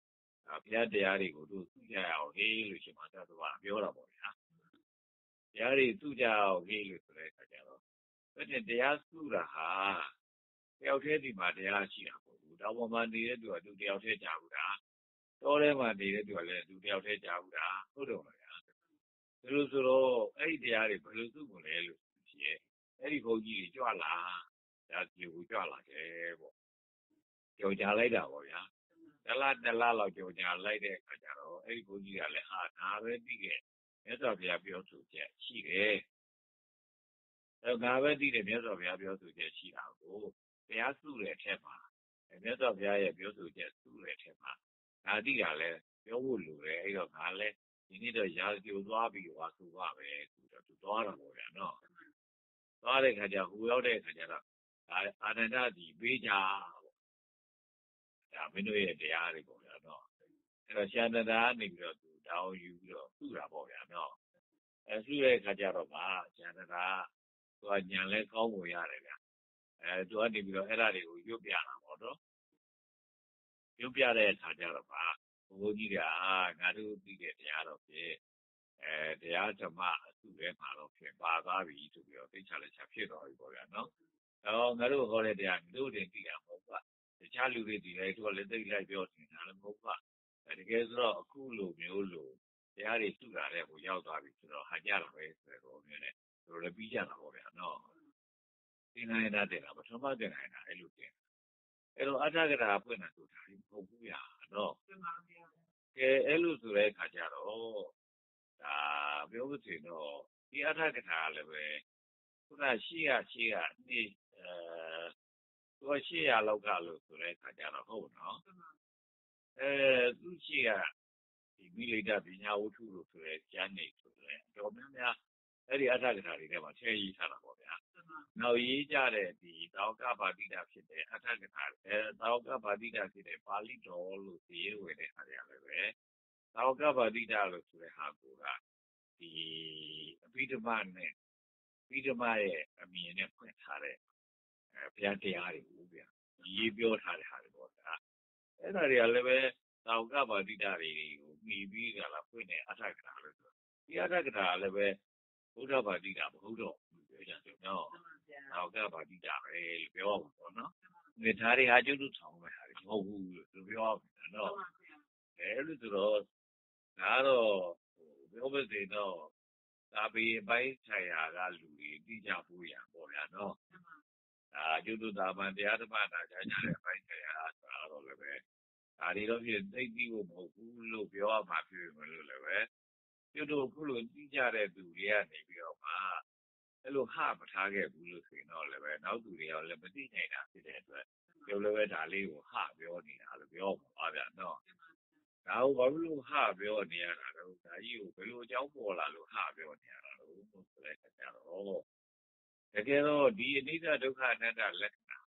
Speaker 1: ဘုရားတရားတွေကိုတို့သိကြရအောင်ဟေးလို့ရှင်မသာသဘာပြောတာပေါ့ဗျာတရားတွေသိကြအောင်ဟေးလို့ဆိုတဲ့အခါကျတော့ဘယ်နဲ့တရားစုတာဟာတယောက်တည်းဒီမှာတရားရှိတာပေါ့ဘူးတောင်ပေါ်မှာနေတဲ့သူကသူတယောက်တည်းကြာဘူးလားတောထဲမှာနေတဲ့သူကလည်းသူတယောက်တည်းကြာဘူးလားဟုတ်တယ်မလားဒါလို့ဆိုတော့အဲ့ဒီတရားတွေဘယ်လိုစုကုန်လဲလို့ဖြစ်ရဲ့အဲ့ဒီဘုန်းကြီးတွေကြွလာဒါဒီကိုကြွလာတယ်ပေါ့ကြော်ကြလိုက်တာပေါ့ဗျာတစ်လလောက်ကြော်ကြလိုက်တဲ့အခါကျတော့အဲ့ဒီဘုန်းကြီးကလည်းဟာဒါပဲသိခဲ့မြတ်စွာဘုရားပြောဆိုချက်ရှိတယ်အဲ့ဒါပဲသိတယ်မြတ်စွာဘုရားပြောဆိုချက်ရှိတာကိုတရားစုတဲ့အထက်မှာမြတ်စွာဘုရားရဲ့ပြောဆိုချက်စုတဲ့အထက်မှာဒါသိတာလဲပြောဖို့လိုတယ်အဲ့တော့ငါလဲဒီနေ့တော့ရာဇိုသွားပြီးဟောဆိုပါပဲဆိုတော့သူသွားတာပေါ့ဗျာနော်သွားတဲ့ခါကျဟိုရောက်တဲ့ခါကျတော့အာနန္ဒဒီပေးကြပေါ့ဒါမင်းတို့ရဲ့တရားတွေပေါ့ဗျာနော်အဲ့တော့ရှာန္ဒတာကနေပြီးတော့သူတောင်းယူပြီးတော့စုတာပေါ့ဗျာနော်စုတဲ့ခါကျတော့မှရှာန္ဒတာသူကညံလဲကောင်းဖို့ရတယ်ဗျာသူကနေပြီးတော့အဲ့ဒါတွေကိုရွတ်ပြတာပေါ့နော်ရွတ်ပြတဲ့အခါကျတော့မှဘုန်းကြီးကငါတို့သိတဲ့တရားတော့ဖြစ်တရားဓမ္မအစုထဲမှာတော့ဖြစ်ပါသွားပြီဆိုပြီးတော့သိချလက်ချဖြစ်သွားပြီပေါ့ဗျာနော်ငါတို့ဟောတဲ့တရားတို့တင်သိတာမဟုတ်ပါတခြားလူတွေဒီလိုက်တော့လည်းသိလိုက်ပြောနေတာလည်းမဟုတ်ပါတကယ်ဆိုတော့အခုလိုမျိုးလို့တရားတွေစုတာတဲ့ဟိုရောက်သွားပြီဆိုတော့ဟာကြတာပဲဆိုတော့မျိုးနဲ့တို့လည်းပြီးကြတာပေါ့ဗျာနော်သင်္နိုင်တာတင်တာပထမသင်္နိုင်တာအဲ့လိုတင်အဲ့တော့အဋ္ဌကရာဖွင့်တာဆိုတာမဟုတ်ဘူးဗျာနော်ကဲအဲ့လိုဆိုတဲ့အခါကျတော့ဒါပြောလို့ဆိုရင်တော့ဒီအဋ္ဌကရာလည်းပဲခုနရှေ့ကနေ့သူက800လောက်ကလို့ဆိုတဲ့အခါကျတော့ဟုတ်နော်သူရှေ့ကဒီမိလိတပညာဝတ္ထုလို့ဆိုတဲ့ကျမ်းနေဆိုတဲ့တော်များများအဲ့ဒီအဋ္ဌကရာတွေထဲမှာထည့်ရေးထားတာပေါ့ဗျာနောက်ရေးကြတဲ့ဒီသာဝကပါဠိတာဖြစ်တဲ့အဋ္ဌကရာသာဝကပါဠိတာဖြစ်တဲ့ပါဠိတော်လို့ရေးဝယ်တဲ့အခါကျလည်းပဲသာဝကပါဠိတာလို့ဆိုတဲ့ဟာကိုကဒီအဘိဓမ္မာနဲ့အဘိဓမ္မာရဲ့အမြင်နဲ့ဖွင့်ထားတဲ့ဘုရားတရားတွေကိုဗျာရေးပြောထားတဲ့ဟာတွေပေါ့ဗျာအဲ့ဒါတွေကလည်းပဲသာဝကပါဠိတာတွေကိုမှီပြီးကြလားဖွင့်တဲ့အဋ္ဌကရာလို့ဆိုဒီအဋ္ဌကရာလည်းပဲဘုရားပါဠိတာမဟုတ်တော့ဘူးပြောကြတယ်နော်သာဝကပါဠိတာပဲလို့ပြောအောင်ပေါ့နော်ဒီဓာရီဟာကျွတ်ထောင်မဲ့ဟာတွေမဟုတ်ဘူးလို့ပြောအောင်နော်အဲ့လိုဆိုတော့ဒါတော့ပြောမစေတော့သာပေပိုင်းဆိုင်ရာကလူတွေသိကြဖို့ရပေါ့ဗျာနော်ကျွတ်သာမန်တရားဓမ္မတာကြားကြတဲ့အပိုင်းဆိုင်ရာဆိုတာတော့လည်းပဲဒါတွေတော့ဖြစ်သိပြီးဖို့မဟုတ်ဘူးလို့ပြောရမှာဖြစ်မယ်လို့လည်းပဲကျွတ်ခုလိုသိကြတဲ့သူတွေကနေပြီးတော့မှအဲ့လိုမထားခဲ့ဘူးလို့ဆိုရင်တော့လည်းပဲနောက်သူတွေရောလည်းမသိနိုင်တာဖြစ်တဲ့အတွက်ပြောလည်းပဲဒါလေးကိုပြောနေတာလို့ပြောပါဗျာနော်ဒါကိုဘာလို့ပြောနေရတာလဲဒါကြီးကိုဘယ်လိုအကြောင်းပေါ်လာလို့ပြောနေရတာလဲဆိုတဲ့အခါကျတော့တကယ်တော့ဒီအနိစ္စဒုက္ခအနတ္တလက္ခဏာ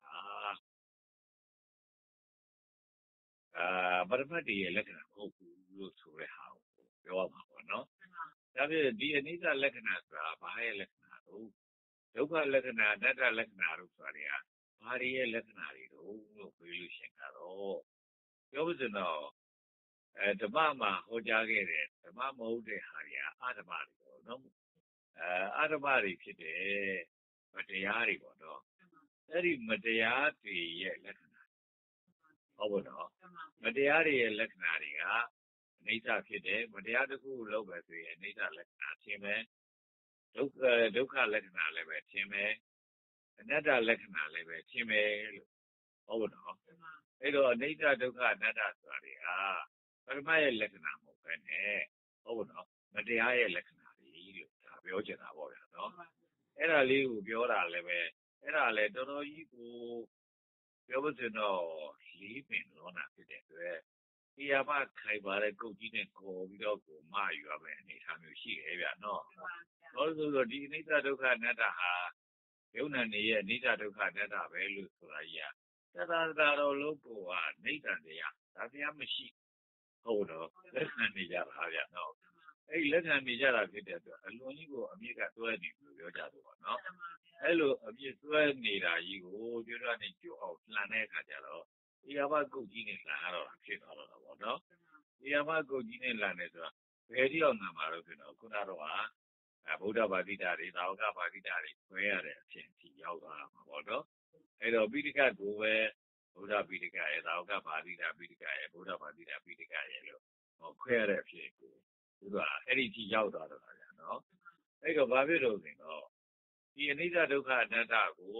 Speaker 1: ပရမတ်တည်းရဲ့လက္ခဏာမဟုတ်ဘူးလို့ဆိုတဲ့ဟာကိုပြောရမှာပေါ့နော်ဒါဖြင့်ဒီအနိစ္စလက္ခဏာဆိုတာဘာရဲ့လက္ခဏာတို့ဒုက္ခလက္ခဏာအနတ္တလက္ခဏာတို့ဆိုတာတွေကဘာတွေရဲ့လက္ခဏာတွေတို့လို့ပြောလို့ရှိရင်တော့ပြောလို့ဆိုတော့ဓမ္မမှာဟောကြားခဲ့တဲ့ဓမ္မမဟုတ်တဲ့ဟာတွေအဓမ္မတွေပေါ့နော်အဓမ္မတွေဖြစ်တယ်မတရားတွေပေါ့နော်အဲ့ဒီမတရားတွေရဲ့လက္ခဏာဟုတ်ပါတော့မတရားတွေရဲ့လက္ခဏာတွေကအနိစ္စဖြစ်တယ်မတရားတစ်ခုလုပ်ပဲဆိုရင်အနိစ္စလက္ခဏာရှင်းမယ်ဒုက္ခလက္ခဏာလည်းပဲရှင်းမယ်အနတ္တလက္ခဏာလည်းပဲရှင်းမယ်လို့ဟုတ်ပါတော့အဲ့တော့အနိစ္စဒုက္ခအနတ္တဆိုတာတွေကပရမတ်ရဲ့လက္ခဏာမဟုတ်ပဲနဲ့ဟုတ်ပါတော့မတရားရဲ့လက္ခဏာတွေလို့ဒါပြောချင်တာပေါ့ဗျာနော်အဲ့ဒါလေးကိုပြောတာလည်းပဲအဲ့ဒါလည်းတော်တော်ကြီးကိုပြောလို့ဆိုတော့လေးပင်လောနာဖြစ်တဲ့အတွက်ဒီအမခိုင်ပါတဲ့ကုတ်ကြီးနဲ့ခေါ်ပြီးတော့ကိုမယူရမယ်အနေထားမျိုးရှိတယ်ဗျာနော်ဘာလို့ဆိုတော့ဒီအနိစ္စဒုက္ခအနတ္တဟာယုံနာနေရဲ့အနိစ္စဒုက္ခအနတ္တပဲလို့ဆိုတာကြီးကသတ္တတော်လို့ကိုကနေတ္တတရားဒါတရားမရှိဟုတ်တော့လက်ခံနေကြတာဗျာနော်အဲ့ဒီလက်ခံနေကြတာဖြစ်တဲ့အတွက်အလွန်ကြီးကိုအမြင့်ကတွဲနေလို့ပြောကြတယ်ပေါ့နော်အဲ့လိုအမြင့်တွဲနေတာကြီးကိုပြောရနေကြအောင်လှန်တဲ့အခါကျတော့ဒီအဘကုတ်ကြီးနဲ့လှန်ရတော့ဖြစ်သွားတော့တာပေါ့နော်ဒီမှာကိုကြီးနဲ့လာနေဆိုတာဘယ်တိအောင်နာမှာလို့ဆိုတော့ခုနတော့ဟာဗုဒ္ဓဘာသာတွေသာဝကဘာသာတွေခွဲရတဲ့အဖြစ်အထိရောက်သွားမှာပေါ့နော်အဲ့တော့ပိဋကကိုပဲဗုဒ္ဓပိဋကရဲ့သာဝကဘာသာပိဋကရဲ့ဗုဒ္ဓဘာသာပိဋကရဲ့လို့ခွဲရတဲ့အဖြစ်ကိုသူကအဲ့ဒီအထိရောက်သွားတော့ဗျာနော်အဲ့တော့ဘာဖြစ်လို့လဲဆိုတော့ဒီအနိစ္စဒုက္ခအနတ္တကို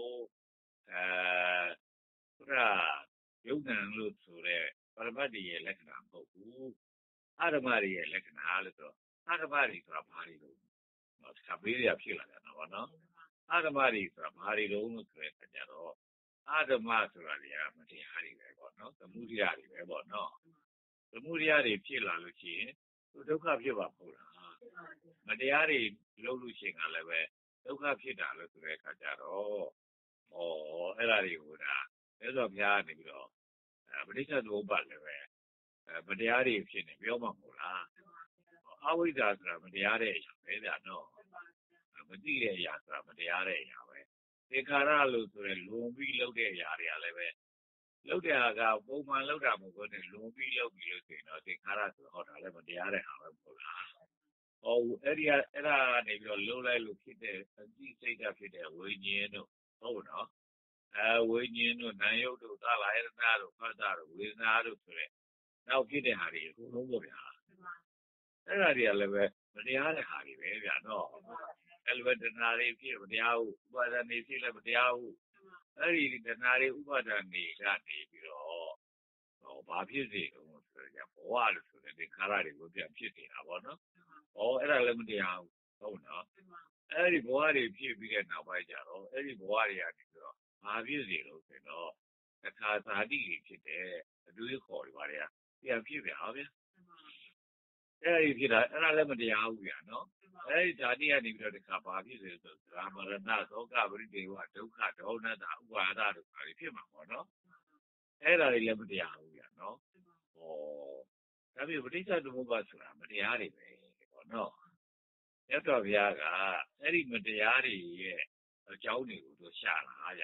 Speaker 1: ခုနယုံနံလို့ဆိုတဲ့ပရမတ်တည်းရဲ့လက္ခဏာမဟုတ်ဘူးအာရမတွေရဲ့လက္ခဏာလို့ဆိုတော့အာရမတွေဆိုတာဘာတွေလို့ခါပေးရဖြစ်လာတာနော်နော်အာရမတွေဆိုတာဘာတွေလုံးလို့ဆိုတဲ့အခါကျတော့အာရမဆိုတာတွေကမတရားတွေပဲပေါ့နော်သမုဒိယတွေပဲပေါ့နော်သမုဒိယတွေဖြစ်လာလို့ရှိရင်ဒုက္ခဖြစ်ပါမဟုတ်လားမတရားတွေလုံးလို့ရှိရင်ကလည်းပဲဒုက္ခဖြစ်တာလို့ဆိုတဲ့အခါကျတော့အဲ့ဒါတွေကိုဒါအဲ့တော့ဘုရားနေပြီးတော့ပဋိစ္စသမုပ္ပါလည်းပဲမတရားတွေဖြစ်နေပြောမှာမဟုတ်လားအဝိဇ္ဇာဆိုတာမတရားတဲ့အရာပဲဗျာနော်မသိတဲ့အရာဆိုတာမတရားတဲ့အရာပဲသင်္ခါရလို့ဆိုရင်လွန်ပြီးလုပ်တဲ့အရာတွေကလည်းပဲလုပ်တဲ့ဟာကပုံမှန်လုပ်တာမဟုတ်ဘူးလွန်ပြီးလုပ်ပြီးလို့ဆိုရင်တော့သင်္ခါရဆိုတော့ဒါလည်းမတရားတဲ့ဟာပဲမဟုတ်လားအဲ့ဒါကနေပြီးတော့လုံးလိုက်လို့ဖြစ်တဲ့အသိစိတ်ဓာတ်ဖြစ်တဲ့ဝိညာဉ်တို့ဟုတ်နော်ဝိညာဉ်တို့နာယုတ်တို့သာလာယတနာတို့ဖတ်တာတို့ဝေဒနာတို့ဆိုတဲ့နောက်ဖြစ်တဲ့ဟာတွေအကုန်လုံးပေါ့ဗျာအဲ့ဒါတွေကလည်းပဲမတရားတဲ့ဟာတွေပဲဗျာနော်အဲ့လိုပဲတဏှာတွေဖြစ်မတရားဘူးဥပါဒဏ်တွေဖြစ်လည်းမတရားဘူးအဲ့ဒီတဏှာတွေဥပါဒဏ်တွေကနေပြီးတော့ဘာဖြစ်စေတုံးဆိုကြဘဝလို့ဆိုတဲ့ဒီခါရတွေကိုပြန်ဖြစ်နေတာပေါ့နော်အဲ့ဒါလည်းမတရားဘူးဟုတ်နော်အဲ့ဒီဘဝတွေဖြစ်ပြီးတဲ့နောက်ပိုင်းကျတော့အဲ့ဒီဘဝတွေကနေပြီးတော့ဘာဖြစ်စေလို့ဆိုတော့တခါဇာတိတွေဖြစ်တဲ့အတွေးခေါ်တွေပါလေပြန်ဖြစ်ပြန်အောင်ဗျာအဲ့ဒီဖြစ်တာအဲ့ဒါလည်းမတရားဘူးဗျာနော်အဲ့ဒီဓာတိကနေပြီးတော့တခါဘာဖြစ်စေဆိုသရမရဏသောကပရိဒေဝဒုက္ခဒေါနတဥပါဒတို့ဘာဖြစ်မှာပေါ့နော်အဲ့ဒါတွေလည်းမတရားဘူးဗျာနော်ဒါပေမဲ့ပဋိစ္စသမုပ္ပါဆိုတာမတရားတွေပဲပေါ့နော်မြတ်စွာဘုရားကအဲ့ဒီမတရားတွေရဲ့အကြောင်းတွေကိုသူရှာလာကြ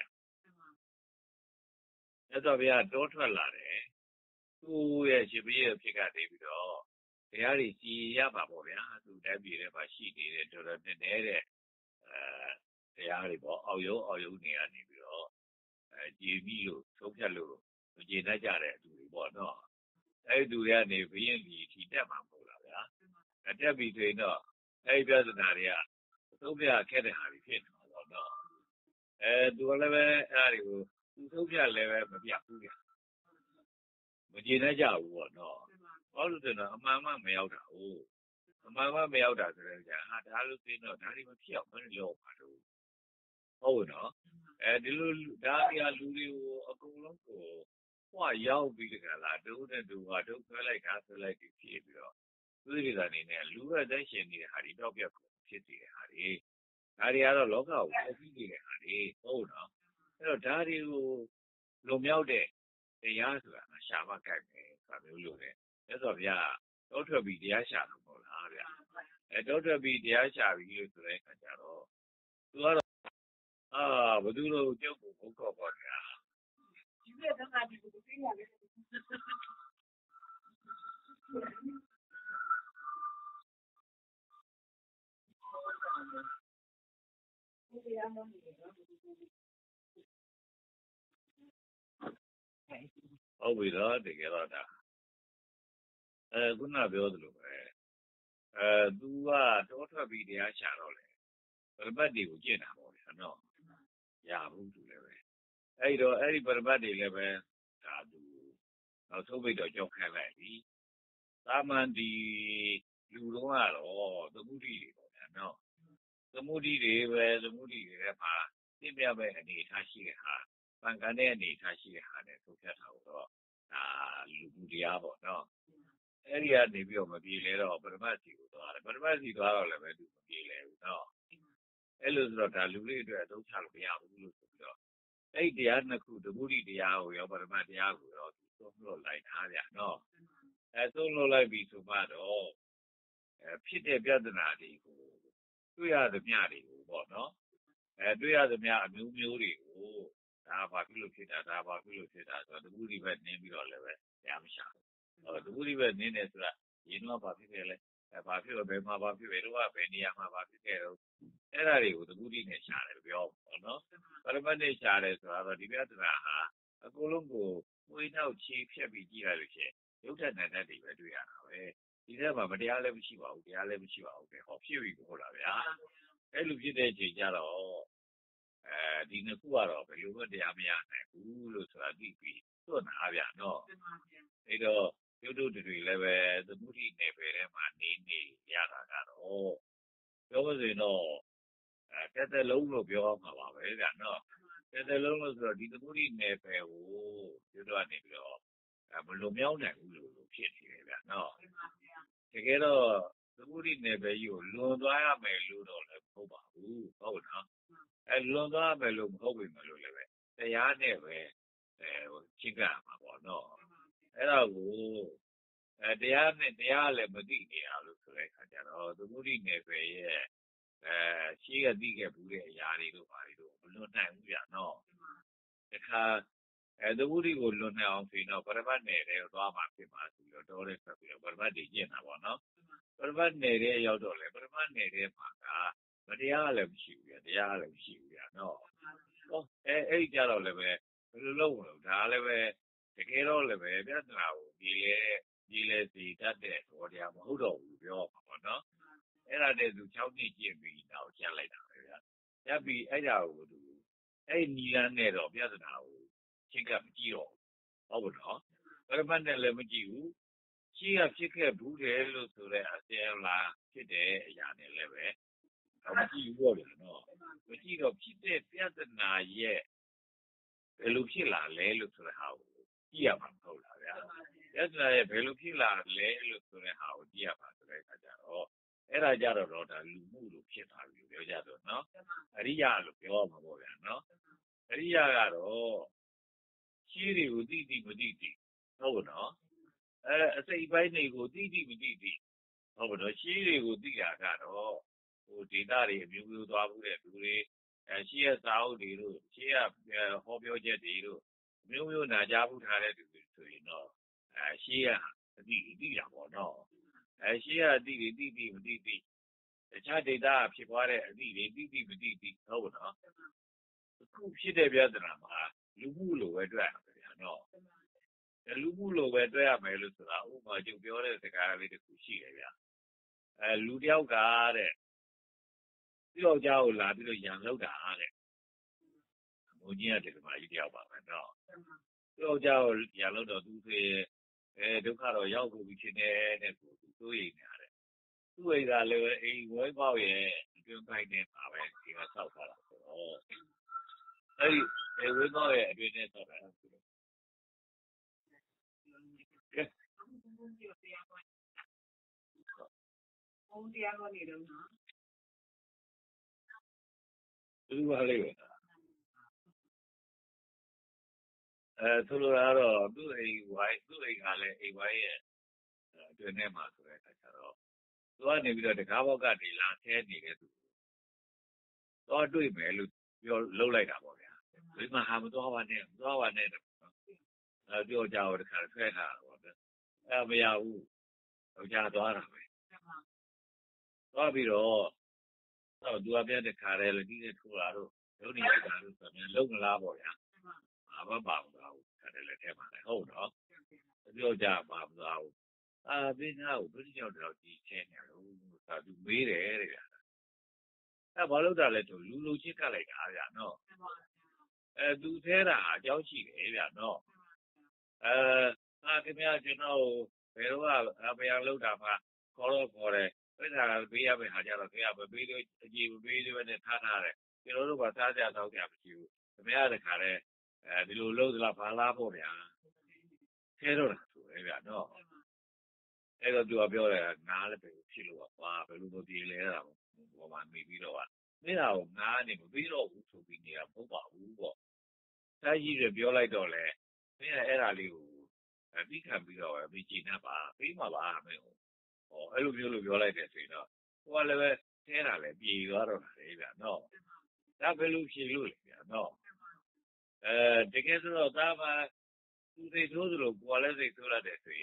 Speaker 1: မြတ်စွာဘုရားတောထွက်လာတယ်သူ့ရဲ့ရှင်ဘုရားဖြစ်ကနေပြီးတော့တရားတွေကြည်ရပါပေါ့ဗျာသူတက်ပြည်ထဲမှာရှိနေတဲ့တော်တော်နေတဲ့တရားတွေပေါ့အောက်ရုံတွေကနေပြီးတော့ကြည်ပြီးလို့သုံးဖြတ်လို့မကျေနပ်ကြတဲ့အတူတွေပေါ့နော်အဲ့ဒီသူတွေကနေဘုရင်ကြီးထီတက်မှာမဟုတ်လားဗျာတက်ပြီးဆိုရင်တော့အဲ့ဒီပြဿနာတွေကသုံးဖြတ်ခဲ့တဲ့ဟာတွေဖြစ်နေမှာပေါ့နော်သူကလည်းပဲအဲ့ဒါတွေကိုသူသုံးဖြတ်လည်းပဲမပြတ်ဘူးဗျာမကျေနပ်ကြဘူးပေါ့နော်ဘာလို့လဲဆိုတော့အမှန်မှမရောက်တာဟုတ်အမှန်မှမရောက်တာဆိုတော့ကြာဒါလို့သိတော့ဒါတွေမဖြစ်အောင်မလုပ်ရပါဘူးဟုတ်နော်ဒီလိုဒါအရာလူတွေကိုအကုန်လုံးကိုဟွာရောက်ပြီးတကလားဒုနဲ့ဒုဟာဒုဆွဲလိုက်တာဆွဲလိုက်ပြီးဖြစ်ပြီးတော့သူတွေကနေနဲ့လူရဲ့သက်ရှင်နေတဲ့ဟာတွေတော့ပြတ်ဖြစ်နေတဲ့ဟာတွေဒါတွေကတော့လောကကိုဖြစ်နေတဲ့ဟာတွေဟုတ်နော်အဲ့တော့ဒါတွေကိုလွန်မြောက်တဲ့တရားဆိုတာရှာမကိုက်မယ်ဆိုတာမျိုးလို့လေအဲ့ဆိုဗျာတောထွက်ပြီးတရားရှာလို့ပေါ့လားဗျာတောထွက်ပြီးတရားရှာပြီးလို့ဆိုတဲ့အခါကျတော့သူကတော့ဘယ်သူလို့ကျုပ်ကိုဘုတ်ကောက်ပါဗျာဒီကတခါဒီကိုသိရတယ်ဟုတ်ပြီတော့တကယ်တော့ဒါခုနပြောသလိုပဲသူကတောထွက်ပြီးတရားရှာတော့လေပရပတ်တွေကိုကျင့်တာပေါ့ဗျာနော်ရဘူးသူလည်းပဲအဲ့တော့အဲ့ဒီပရပတ်တွေလည်းပဲဒါသူနောက်ဆုံးပိတ်တော့ကြောက်ခံလိုက်ပြီသာမန်ဒီလူတော့ကတော့သမုဒိတွေပေါ့ဗျာနော်သမုဒိတွေပဲသမုဒိတွေထဲမှာသိမြတ်ပဲအနေထားရှိတဲ့ဟာပန်ကန်တဲ့အနေထားရှိတဲ့ဟာနဲ့ထုတ်ဖြတ်တာတော့ဒါလူမှုတရားပေါ့နော်အဲ့ဒီကနေပြီးတော့မပြေလဲတော့ပရမတ်စီကိုသွားတယ်ပရမတ်စီသွားတော့လည်းပဲသူမပြေလဲဘူးနော်အဲ့လိုဆိုတော့ဒါလူတွေအတွက်အသုံးချလို့မရဘူးလို့ဆိုပြီးတော့အဲ့ဒီတရားနှစ်ခုသမုဒိတရားကိုရောပရမတ်တရားကိုရောသူသုံးလို့လိုက်ထားကြနော်သုံးလို့လိုက်ပြီးဆိုမှတော့ဖြစ်တဲ့ပြဿနာတွေကိုတွေ့ရသမျှတွေကိုပေါ့နော်တွေ့ရသမျှအမျိုးမျိုးတွေကိုဒါဘာဖြစ်လို့ဖြစ်တာဒါဘာဖြစ်လို့ဖြစ်တာဆိုတော့သမုဒိပဲနင်းပြီးတော့လည်းပဲတရားမရှာဘူးတခုတည်းပဲနင်းနေဆိုတာရင်းတော့ဘာဖြစ်ခဲ့လဲဘာဖြစ်ဘယ်မှာဘာဖြစ်ဘယ်တော့ဘယ်နေရာမှာဘာဖြစ်ခဲ့တော့အဲ့ဒါတွေကိုတခုတည်းနဲ့ရှာတယ်ပြောပေါ့နော်ပရမတ်နဲ့ရှာတယ်ဆိုတာတော့ဒီပြဿနာဟာအကုန်လုံးကိုဝိနောက်ချေဖြတ်ပြီးကြည့်ရလို့ရှိရင်ရုပ်ထက်နာတတ်တွေပဲတွေ့ရတာပဲဒီထဲမှာမတရားလည်းမရှိပါဘူးတရားလည်းမရှိပါဘူးပဲဟောဖြစ်ပြီးဟုတ်လားဗျာအဲ့လိုဖြစ်တဲ့အချိန်ကျတော့ဒီနှစ်ခုကတော့ဘယ်လိုမှတရားမရနိုင်ဘူးလို့ဆိုတာသိပြီးသွတ်နာဗျာနော်အဲ့တော့ရုပ်တုတွေလည်းပဲသမုဒိနယ်ပယ်ထဲမှာနေရတာကတော့ပြောမစင်တော့တက်တက်လုံးလို့ပြောမှာပါပဲဗျာနော်တက်တက်လုံးလို့ဆိုတော့ဒီသမုဒိနယ်ပယ်ကိုကျွတ်တော့နေပြီးတော့မလွန်မြောက်နိုင်ဘူးလို့ဖြစ်နေတယ်ဗျာနော်တကယ်တော့သမုဒိနယ်ပယ်ကြီးကိုလွန်သွားရမယ်လို့တော့လည်းမဟုတ်ပါဘူးဟုတ်နော်လွန်သွားရမယ်လို့မဟုတ်ပြီမလို့လည်းပဲတရားနဲ့ပဲချင်းကမှာပေါ့နော်အဲ့ဒါကိုတရားနဲ့တရားလည်းမသိနေရလို့ဆိုတဲ့အခါကျတော့သမုဒိနယ်ပယ်ရဲ့ရှေးကသိခဲ့ဘူးတဲ့အရာတွေတို့ဘာတွေတို့မလွန်နိုင်ဘူးဗျာနော်တခါသမုဒိကိုလွန်နိုင်အောင်ဆိုရင်တော့ပရမတ်နယ်ထဲသွားမှဖြစ်မှာဆိုပြီးတော့တဲ့ဆက်ပြီးတော့ပရမတ်တွေကျင့်တာပေါ့နော်ပရမတ်နယ်ထဲရောက်တော့လေပရမတ်နယ်ထဲမှာကမတရားလည်းမရှိဘူးဗျာတရားလည်းမရှိဘူးဗျာနော်အဲ့ဒီကြတော့လည်းပဲဘယ်လိုလုပ်မလို့ဒါလည်းပဲတကယ်တော့လည်းပဲပြဿနာကိုဒီလေစီတတ်တဲ့ဘောတရားမဟုတ်တော့ဘူးပြောမှာပေါ့နော်အဲ့ဒါတည်းသူ6နှစ်ကျင့်ပြီးတော့ချက်လိုက်တာပဲဗျာရပ်ပြီးအဲ့ဒါကိုသူအဲ့နီလန်းနဲ့တော့ပြဿနာကိုချင်းကမကြည့်တော့ဟုတ်ပါတော့ပရမတ်နဲ့လည်းမကြည့်ဘူးရှင်းကဖြစ်ခဲ့ဘူးတယ်လို့ဆိုတဲ့အစဲလားဖြစ်တဲ့အရာနဲ့လည်းပဲမကြည့်ဘူးပေါ့ဗျာနော်မကြည့်တော့ဖြစ်တဲ့ပြဿနာရဲ့ဘယ်လိုဖြစ်လာလဲလို့ဆိုတဲ့ဟာကိုကြည့်ရမှာမဟုတ်လားဗျာပြဿနာရဲ့ဘယ်လိုဖြစ်လာလဲလို့ဆိုတဲ့ဟာကိုကြည့်ရမှာဆိုတဲ့အခါကျတော့အဲ့ဒါကြတော့ဒါလူမှုလို့ဖြစ်သွားပြီပြောကြတော့နော်အရိယာလို့ပြောမှာပေါ့ဗျာနော်အရိယာကတော့ရှင်းတွေကိုသိမသိဟုတ်နော်အစိတ်ပိုင်းတွေကိုသိမသိဟုတ်ပါတော့ရှင်းတွေကိုသိတာကတော့ဒေတာတွေအမျိုးမျိုးသွားဘူးတဲ့သူတွေရှင်းရစာအုပ်တွေတို့ရှင်းရဟောပြောချက်တွေတို့အမျိုးမျိုးနာကြားမှုထားတဲ့သူတွေဆိုရင်တော့ရှင်းရအသိတာပေါ့နော်ရှင်းရအသိတွေသိမသိတခြားဒေတာဖြစ်သွားတဲ့အသိတွေသိမသိဟုတ်ပါတော့အခုဖြစ်တဲ့ပြဿနာမှာလူမှုလိုပဲတွေ့ရတယ်ဗျာနော်လူမှုလိုပဲတွေ့ရမယ်လို့ဆိုတာဥပမာကျုပ်ပြောတဲ့စကားလေးတစ်ခုရှိတယ်ဗျလူတယောက်ကတဲ့သူ့ယောက်ျားကိုလာပြီးတော့ရန်လောက်တာတဲ့ဘုန်းကြီးကဒီမှာကြီးတယောက်ပါပဲနော်သူ့ယောက်ျားကိုရန်လောက်တော့သူဆိုရင်ဒုက္ခတော့ရောက်ကုန်ပြီဖြစ်နေတဲ့ကိုသူစိုးရိမ်နေရတယ်သူ့အိမ်ကလည်းအိမ်ဝဲပေါက်ရဲ့အတွင်းပိုင်းနဲ့ပါပဲဒီကဆောက်ထားတာဆိုတော့အဲ့ဒီဝဲပေါက်ရဲ့အတွင်းနဲ့ဆောက်တာဆိုတော့
Speaker 2: ဟုတ်တရားကောနေတော့နော်
Speaker 1: သူကလေးပဲဆိုလိုတာတော့သူ့အိမ်ကလည်းအိမ်ဝိုင်းရဲ့အတွင်းထဲမှာဆိုတဲ့အခါကျတော့သူကနေပြီးတော့တကားဘောက်ကနေလာဆဲနေတဲ့သူတော့တွေ့မယ်လို့ပြောလှုပ်လိုက်တာပေါ့ဗျာဒီမှာဟာမသွားပါနဲ့ပြောကြတော့တခါဆွဲထားတာပေါ့ဗျာမရဘူးယောက်ျားသွားတာပဲသွားပြီးတော့သူကပြန်တခါတည်းလည်းဒီနဲ့ထိုးတာတို့လုံးနေလိုက်တာတို့ဆိုရင်လုံးမလားပေါ့ဗျာမပါဘူးခါတယ်လည်းထဲမှာလည်းဟုတ်တော့ပြောကြပါမသွားဘူးဘင်းသားကိုဘယ်ကြောင့်တော့ဒီချဲနေလို့သာသူမေးတယ်တဲ့ဗျာဘာလို့တာလဲဆိုလူလူချင်းကတ်လိုက်တာဗျာနော်သူသေးတာအကြောင်းရှိတယ်ဗျာနော်ခင်ဗျာကျွန်တော်ဘယ်တော့ဘယ်အောင်လောက်တာမှခေါ်တယ်အဲ့ဒါပေးရမယ့်ဟာကြတော့ခင်ဗျာမပေးလို့အကြည့်မပေးလို့နဲ့ထားတယ်ကျွန်တော်တို့ကစားကြတော့ကြမရှိဘူးခင်ဗျာတခါလဲဒီလိုလုပ်သလားဘာလားပေါ့ဗျာခဲတော့တာဆိုတယ်ဗျာနော်အဲ့တော့သူကပြောတယ်ငါလည်းပဲဖြစ်လို့ပါဘယ်လိုလုပ်ပြေးလဲတာပေါ့မှာမိပြီးတော့မိတာကိုငါနေမပြီးတော့ဘူးဆိုပြီးနေတာမဟုတ်ပါဘူးပေါ့တိုက်ကြီးတွေပြောလိုက်တော့လေမင်းအဲ့ဒါလေးကိုပြီးခံပြီးတော့မိချင်တာပါပြီးမှပါမင်းဟောအဲ့လိုမျိုးလို့ပြောလိုက်တယ်ဆိုရင်တော့ဟိုကလည်းပဲထဲတာလည်းပြေသွားတော့တာလေဗျာနော်ဒါဘယ်လိုဖြေလို့လဲဗျာနော်တကယ်ဆိုတော့ဒါမှသူစိတ်ဆိုးသလိုကိုယ်လည်းစိတ်ဆိုးရတယ်ဆိုရင်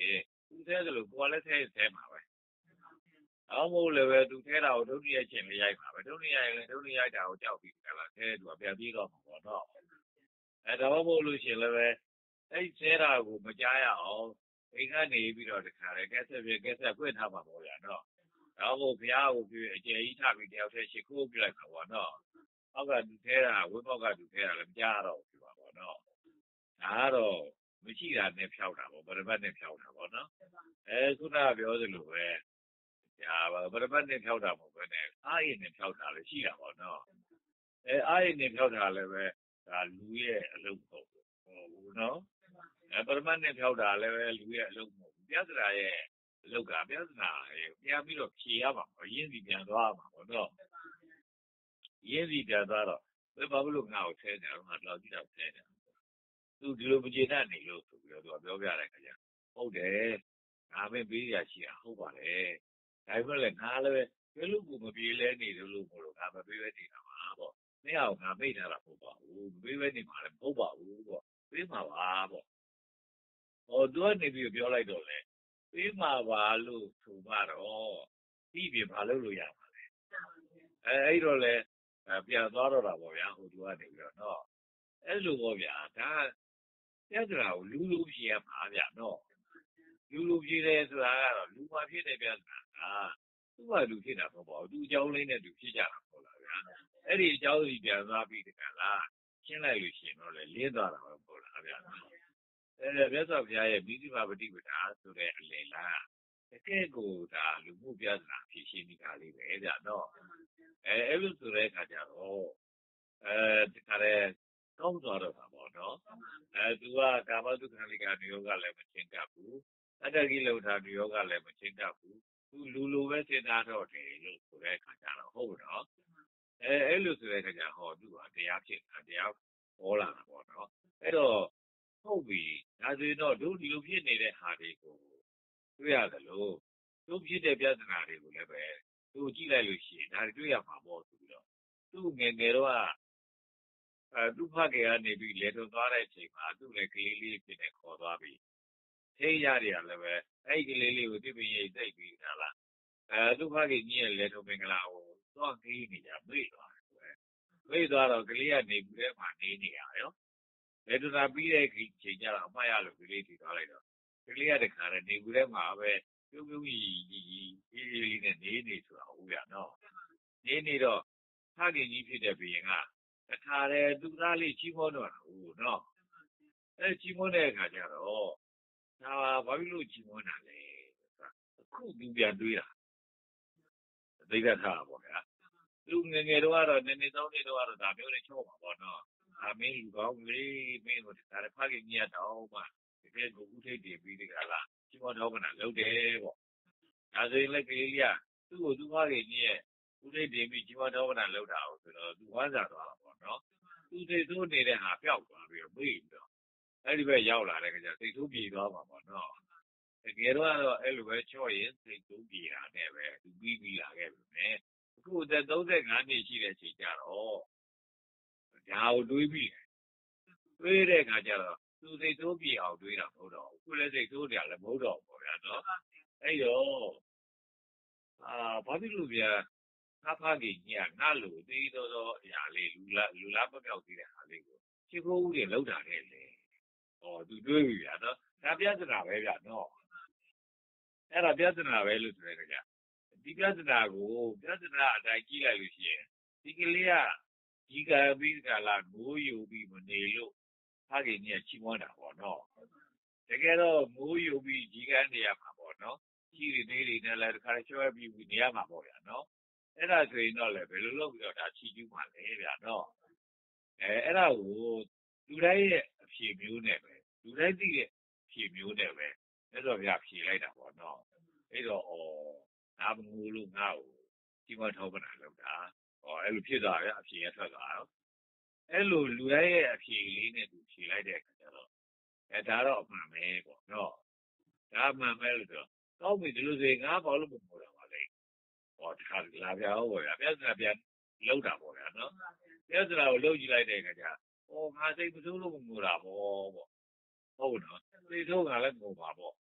Speaker 1: သူထဲသလိုကိုယ်လည်းထဲမှာပဲအောက်မို့လည်းပဲသူထဲတာကိုဒုတိယချင်းလေးရိုက်ပါပဲဒုတိယရိုက်တာကိုကြောက်ပြီးကြလားထဲသူကပြန်ပြီးတော့မှာပေါ့နော်ဒါမှမဟုတ်လို့ရှင်လည်းပဲအဲ့ထဲတာကိုမကြားရအောင်အိမ်ကနေပြီးတော့တခါလေကက်ဆက်ဖွင့်ထားမှာပေါ့ဗျာနော်ဒါမှမဟုတ်ဘုရားကိုပြအကျယ်ကြီးထားပြီးတယောက်တည်းရှိခိုးပြလိုက်မှာပေါ့နော်အောက်ကသူထဲတာဝင်းပေါက်ကသူထဲတာလည်းမကြားတော့ဘူးပါပေါ့နော်ဒါကတော့မရှိတာနဲ့ဖြောက်တာပေါ့ဗရမတ်နဲ့ဖြောက်တာပေါ့နော်ခုနကပြောသလိုပဲဒါဗရမတ်နဲ့ဖြောက်တာမဟုတ်ပဲနဲ့အားရင်နဲ့ဖြောက်တာလည်းရှိတာပေါ့နော်အားရင်နဲ့ဖြောက်တာလည်းပဲဒါလူရဲ့အလုပ်ပေါ့ဘူးနော်ပရမတ်နဲ့ဖြောက်တာလည်းပဲလူရဲ့အလုပ်မဟုတ်ဘူးပြဿနာရဲ့အလုပ်ကပြဿနာရဲ့ပြန်ပြီးတော့ဖြေရမှာပေါ့ရင်းစီပြန်သွားမှာပေါ့နော်ရင်းစီပြန်သွားတော့ဘာလို့ငါ့ကိုဆဲတယ်ငါတော့ကြည့်တော့ဆဲတယ်သူဒီလိုမကျေနပ်နေလို့ဆိုပြီးတော့သူကပြောပြတဲ့ခါကျဟုတ်တယ်ငါပဲပေးရရှိတာဟုတ်ပါတယ်ဒါပေမဲ့လည်းငါလည်းဘယ်လိုကိုမပြေလဲနေလို့မို့လို့ငါမပေးပဲနေတာပါပေါ့မင်းအောင်ငါမိတ်ထားတာမဟုတ်ပါဘူးမပေးပဲနေမှာလည်းမဟုတ်ပါဘူးပေါ့ပေးမှာပါပေါ့သူကနေပြီးပြောလိုက်တော့လေပေးမှာပါလို့ဆိုမှတော့ဒီပြင်မလုပ်လို့ရမှာလေအဲ့တော့လေပြန်သွားတော့တာပေါ့ဗျာဟိုသူကနေပြီးတော့နော်အဲ့လိုပေါ့ဗျာဒါပြဿနာကိုလူဖြေရမှာဗျာနော်လူဖြေတယ်ဆိုတာကတော့လူမှဖြစ်တဲ့ပြဿနာသူ့ဘာလူဖြစ်တာမဟုတ်ပါဘူးသူအကြောင်းလေးနဲ့သူဖြစ်ကြတာပေါ့လားဗျာအဲ့ဒီအကြောင်းကြီးပြန်သွားပြီးတကလားရှင်းလိုက်လို့ရှိရင်တော့လေလင်းသွားတာပဲပေါ့လားဗျာမြတ်စွာဘုရားရဲ့မိသိမပฏิပဒါဆိုတဲ့အလယ်လားတကယ်ကိုဒါလူမှုပြဿနာဖြေရှင်းနေတာလေးပဲဗျာနော်အဲ့လိုဆိုတဲ့အခါကျတော့ဒီခါရဲကောင်းသွားတော့တာပေါ့နော်သူကကာမတုခန္ဓိကနိယောဂလည်းမချင်းတတ်ဘူးအတ္တကိလေသာနိယောဂလည်းမချင်းတတ်ဘူးသူလူလိုပဲစဉ်းစားတော့တယ်လို့ဆိုတဲ့အခါကျတော့ဟုတ်နော်အဲ့လိုဆိုတဲ့အခါကျဟောသူကတရားဖြစ်တာတရားဟောလာတာပေါ့နော်အဲ့တော့ဟုတ်ပြီဒါဆိုရင်တော့တို့ဒီလိုဖြစ်နေတဲ့ဟာတွေကိုတွေ့ရတယ်လို့တို့ဖြစ်တဲ့ပြဿနာတွေကိုလည်းပဲတို့ကြည့်လိုက်လို့ရှိရင်ဒါတွေ့ရမှာပေါ့ဆိုပြီးတော့သူ့ငယ်တော့သူ့ဖခင်ကနေပြီးလေထုံသွားတဲ့အချိန်မှာသူ့လည်းကလေးလေးဖြစ်နေခေါ်သွားပြီထိရရတယ်လည်းပဲအဲ့ဒီကလေးလေးကိုတိပိရိတ်သိပ်ပြီးတာလားသူ့ဖခင်ကြီးရဲ့လေထုံမင်္ဂလာကိုသွားခင်းနေကြမေ့သွားတယ်မေ့သွားတော့ကလေးကနေပြီးတဲ့မှာနေနေရရောလေထုံတာပြီးတဲ့ချိန်ကျတော့အမှတ်ရလို့ကလေးထီသွားလိုက်တော့ကလေးကတခါတည်းနေပြီးတဲ့မှာပဲပြုံးကြီးအေးလေးနဲ့နေဆိုတာဟုတ်ရနော်နေတော့ဖခင်ကြီးဖြစ်တဲ့ဘုရင်ကတခါတည်းသူ့သားလေးချီးမွမ်းတော့တာဟုတ်နော်ချီးမွမ်းတဲ့အခါကျတော့ဒါဘာဖြစ်လို့ချီးမွမ်းတာလဲအခုသူပြန်တွေးတာသိက္ခာထားပါဗျာသူငယ်တော့ကတော့နည်းနည်း3နှစ်တော့ဒါမျိုးနဲ့ချော့ပါပေါ့နော်မင်းလူကောင်းလေးမင်းတို့ဒါဖခင်ကြီးရတော့မှတကယ်ကိုဥထိတ်တင်ပြီးဒီကလာချီးမွမ်းတော့ကနာလုပ်တယ်ပေါ့ဒါဆိုရင်လည်းကလေးကြီးကသူ့ကိုသူ့ဖခင်ကြီးရဲ့ဥထိတ်တင်ပြီးချီးမွမ်းတော့ကနာလုပ်တာဟုတ်ဆိုတော့သူဝမ်းစာသွားတာပေါ့နော်သူစိတ်ဆိုးနေတဲ့ဟာပျောက်သွားပြီးတော့မေ့ပြီးတော့အဲ့ဒီဘက်ရောက်လာတဲ့ကကြစိတ်ဆိုးပြေသွားမှာပေါ့နော်တကယ်တော့အဲ့လိုပဲချော့ရင်စိတ်ဆိုးပြေတာနဲ့ပဲသူပြီးလာခဲ့ပြီမယ်အခုအသက်35နှစ်ရှိတဲ့အချိန်ကျတော့ဒါကိုတွေးပြီးတွေးတဲ့အခါကျတော့သူစိတ်ဆိုးပြေအောင်တွေးတာမဟုတ်တော့ဘူးခုလည်းစိတ်ဆိုးကြလည်းမဟုတ်တော့ဘူးဗျာနော်အဲ့တော့ဘာဖြစ်လို့ဗျာငါဖခင်ကြီးကငါ့လိုသေးသောအရာလေးလူလားမပြောက်သေးတဲ့ဟာလေးကိုချစ်ဖို့ဦးတွေလောက်တာတဲ့လေသူတွေးပြီဗျာနော်ဒါပြဿနာပဲဗျာနော်အဲ့ဒါပြဿနာပဲလို့ဆိုတဲ့ကြဒီပြဿနာကိုပြဿနာအတိုင်းကြည့်လိုက်လို့ရှိရင်ဒီကလေးကဒီကပြီးကလာငိုးယူပြီးမနေလို့ဖခင်ကြီးကချီးမွမ်းတာပေါ့နော်တကယ်တော့ငိုးယူပြီးကြီးကန်းနေရမှာပေါ့နော်ကြီးတွေနေနဲ့လည်းတစ်ခါချွဲပြီးနေရမှာပေါ့ဗျာနော်အဲ့ဒါဆိုရင်တော့လည်းဘယ်လိုလုပ်ပြီးတော့ဒါချီးကျူးမှလဲဗျာနော်အဲ့ဒါကိုလူတိုင်းရဲ့အဖြေမျိုးနဲ့ပဲလူတိုင်းသိတဲ့အဖြေမျိုးနဲ့ပဲအဲ့တော့ဗျာဖြေလိုက်တာပေါ့နော်အဲ့တော့ငါမငိုလို့ငါ့ကိုချီးမွမ်းထောက်ပံ့တာလုပ်တာအဲ့လိုဖြစ်သွားဗျာအဖြေရထွက်သွားတော့အဲ့လိုလူတိုင်းရဲ့အဖြေလေးနဲ့သူဖြေလိုက်တဲ့အခါကျတော့ဒါတော့အမှန်ပဲပေါ့နော်ဒါအမှန်ပဲလို့ဆိုတော့ကောင်းပြီဒီလိုဆိုရင်ငါဘာလို့မငိုတာပါလဲတခါလာပြအောင်ပေါ့ဗျာပြဿနာပြန်လောက်တာပေါ့ဗျာနော်ပြဿနာကိုလောက်ကြည့်လိုက်တဲ့အခါကျငါစိတ်မဆိုးလို့မငိုတာပေါ့ဟုတ်နော်စိတ်ဆိုးကလည်းငိုပါပေါ့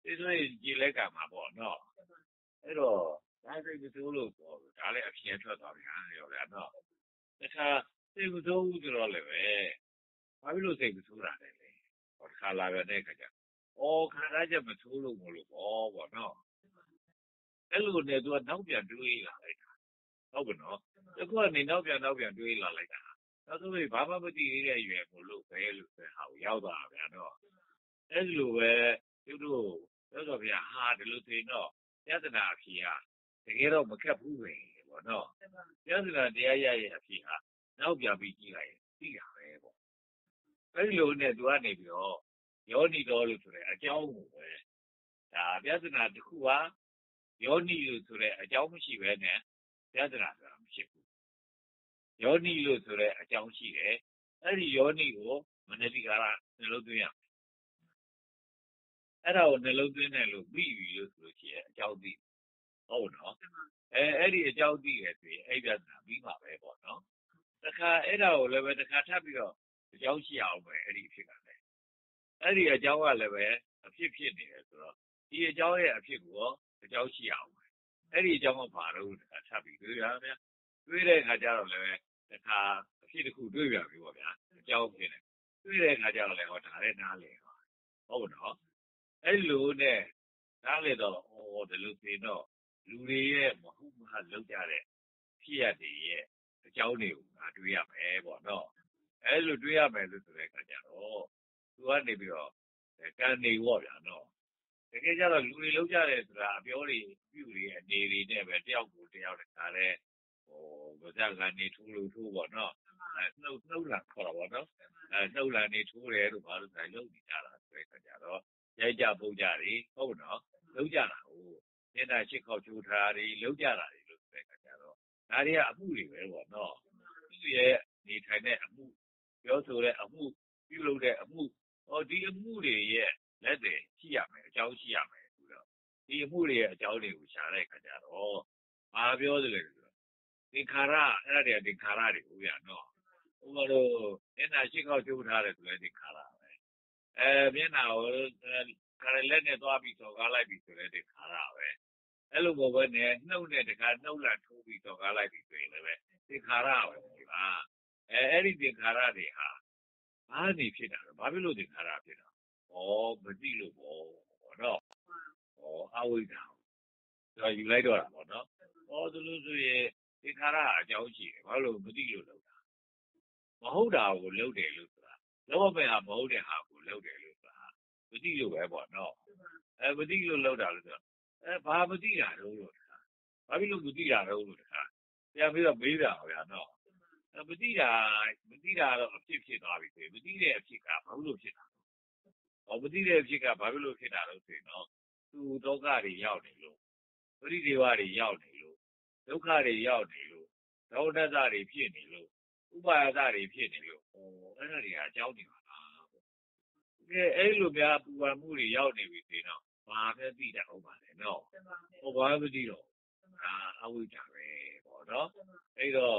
Speaker 1: ဒီဆိုရင်ကြည်လက်ကမှာပေါ့နော်အဲ့တော့ဒါစိတ်မဆိုးလို့ပေါ့ဒါလည်းအဖြစ်ထွက်သွားပြန်ရောဗျာနော်တခါစိတ်မဆိုးဘူးဆိုတော့လည်းပဲဘာဖြစ်လို့စိတ်မဆိုးတာလဲဟောတခါလာပြန်တဲ့ခါကျခန္ဓာချက်မဆိုးလို့မလို့ပေါ့နော်အဲ့လိုနဲ့သူကနောက်ပြန်တွေးလာလိုက်တာဟုတ်ကဲ့နော်တခုကနေနောက်ပြန်တွေးလာလိုက်တာနောက်ဆုံးဘာမှမသိသေးတဲ့ရွယ်မို့လို့ပဲလို့ပဲဟာကိုရောက်သွားတာဗျာနော်အဲ့ဒီလိုပဲသူတို့ပြောတော့ဗျာဟာဒီလိုသိတော့ယတနာအဖြစ်ဟာတကယ်တော့မခက်ဘူးပဲပေါ့နော်ယတနာတရားရရဲ့အဖြစ်ဟာနောက်ပြန်ပြီးကြည့်လိုက်သိတာပဲပေါ့အဲ့ဒီလိုနဲ့သူကနေပြီးတော့ယောနီတော်လို့ဆိုတဲ့အကြောင်းကိုပဲဒါယတနာတစ်ခုဟာယောနီလို့ဆိုတဲ့အကြောင်းမရှိပဲနဲ့ယတနာဆိုတာမရှိဘူးယောနီလို့ဆိုတဲ့အကြောင်းရှိတယ်အဲ့ဒီယောနီကိုမနတိကာရနှလုံးသွင်းရအဲ့ဒါကိုနှလုံးသွင်းတယ်လို့ပြီးပြီလို့ဆိုလို့ရှိရင်အကြောင်းသိဟုတ်နော်အဲ့ဒီအကြောင်းသိရဆိုရင်အဲ့ပြဿနာပြီးမှာပဲပေါ့နော်တခါအဲ့ဒါကိုလည်းပဲတခါထပ်ပြီးတော့အကြောင်းရှိအောင်ပဲအဲ့ဒီအဖြစ်ကလည်းအဲ့ဒီအကြောင်းကလည်းပဲအဖြစ်ဖြစ်နေတယ်ဆိုတော့ဒီအကြောင်းရဲ့အဖြစ်ကိုရောအကြောင်းရှိအောင်ပဲအဲ့ဒီအကြောင်းကဘာလို့တခါထပ်ပြီးတွေ့ရဗျာတွေ့တဲ့အခါကျတော့လည်းပဲတခါအဖြစ်တစ်ခုတွေ့ပြန်ပြီပေါ့ဗျာအကြောင်းဖြစ်နေတွေ့တဲ့အခါကျတော့လည်းဟောဒါလည်းနားလည်ဟုတ်နော်အဲ့လိုနဲ့နားလေတော့ဒီလိုဆိုရင်တော့လူတွေရဲ့မဟုတ်မဟုတ်လောက်ကြတဲ့ဖြစ်ရတဲ့ရဲ့အကြောင်းတွေကိုငါတွေးရမယ်ပေါ့နော်အဲ့လိုတွေးရမယ်လို့ဆိုတဲ့အခါကျတော့သူကနေပြီးတော့ကံနေပေါ့ဗျာနော်တကယ်ကြတော့လူတွေလောက်ကြတယ်ဆိုတာအပြောတွေပြုတွေအနေတွေနဲ့ပဲတယောက်ကိုတယောက်တခါလဲဗဇက်ကနေထိုးလို့ထိုးပေါ့နော်နှုတ်လာခေါ်တာပေါ့နော်နှုတ်လာနေထိုးတယ်လို့ဘာလို့ဆိုလုပ်နေကြတာဆိုတဲ့အခါကျတော့ရိုက်ကြပုတ်ကြတွေဟုတ်နော်လုံးကြတာဟုတ်မျက်နှာရှစ်ခေါက်ချိုးထားတွေလုံးကြတာတွေလို့ဆိုတဲ့အခါကျတော့ဒါတွေကအမှုတွေပဲပေါ့နော်သူ့ရဲ့နေထိုင်တဲ့အမှုပြောဆိုတဲ့အမှုပြုလုပ်တဲ့အမှုဒီအမှုတွေရဲ့လက်တွေရှိရမယ်အကြောင်းရှိရမယ်ဆိုတော့ဒီအမှုတွေရဲ့အကြောင်းတွေကိုရှာတဲ့အခါကျတော့ဘာပြောသလဲဆိုတော့သင်္ခါရအဲ့ဒါတွေသင်္ခါရတွေဟုတ်ရနော်ဟိုကတော့မျက်နှာရှစ်ခေါက်ချိုးထားတယ်ဆိုလဲသင်္ခါရပဲမျက်နှာကိုခါရလက်နဲ့သွားပြီးတော့ကားလိုက်ပြီးဆိုတဲ့သင်္ခါရပဲအဲ့လိုပဲနဲ့နှုတ်နဲ့တခါနှုတ်လာထိုးပြီးတော့ကားလိုက်ပြီးဆိုရင်လည်းသင်္ခါရပဲဟုတ်လားအဲ့ဒီသင်္ခါရတွေဟာဘာနေဖြစ်တာလဲဘာဖြစ်လို့သင်္ခါရဖြစ်တာမသိလို့ပေါ့နော်အဝိဇ္ဇာတော့ယူလိုက်တော့တာပေါ့နော်ဒီလိုဆိုရင်သင်္ခါရအကြောင်းရှိတယ်ဘာလို့မသိလို့လုပ်တာမဟုတ်တာကိုလုပ်တယ်လို့ဆိုတာလောက်ပဲဟာမဟုတ်တဲ့ဟာကိုလုပ်တယ်လို့ဆိုတာမသိလို့ပဲပေါ့နော်မသိလို့လုပ်တာလို့ဆိုဘာမသိတာတော့လို့ဘာဖြစ်လို့မသိတာတော့လို့တခါပြန်ပြီးတော့မေးတာဗျာနော်မသိတာတော့အဖြစ်ဖြစ်သွားပြီဆိုရင်မသိတဲ့အဖြစ်ကဘာလို့ဖြစ်တာမသိတဲ့အဖြစ်ကဘာဖြစ်လို့ဖြစ်တာလို့ဆိုရင်တော့သူဒုက္ခတွေရောက်နေလို့ပရိဒေဝတွေရောက်နေလို့ဒုက္ခတွေရောက်နေလို့ဒေါသတွေဖြစ်နေလို့ဥပါယတွေဖြစ်နေလို့အဲ့ဒါတွေကအကြောင်းတွေပါလားအဲ့လိုများပူပန်မှုတွေရောက်နေပြီဆိုရင်တော့ဘာပဲသိတာဟုတ်ပါလေနော်ဘာမှမသိတော့အဝိဇ္ဇာပဲပေါ့နော်အဲ့တော့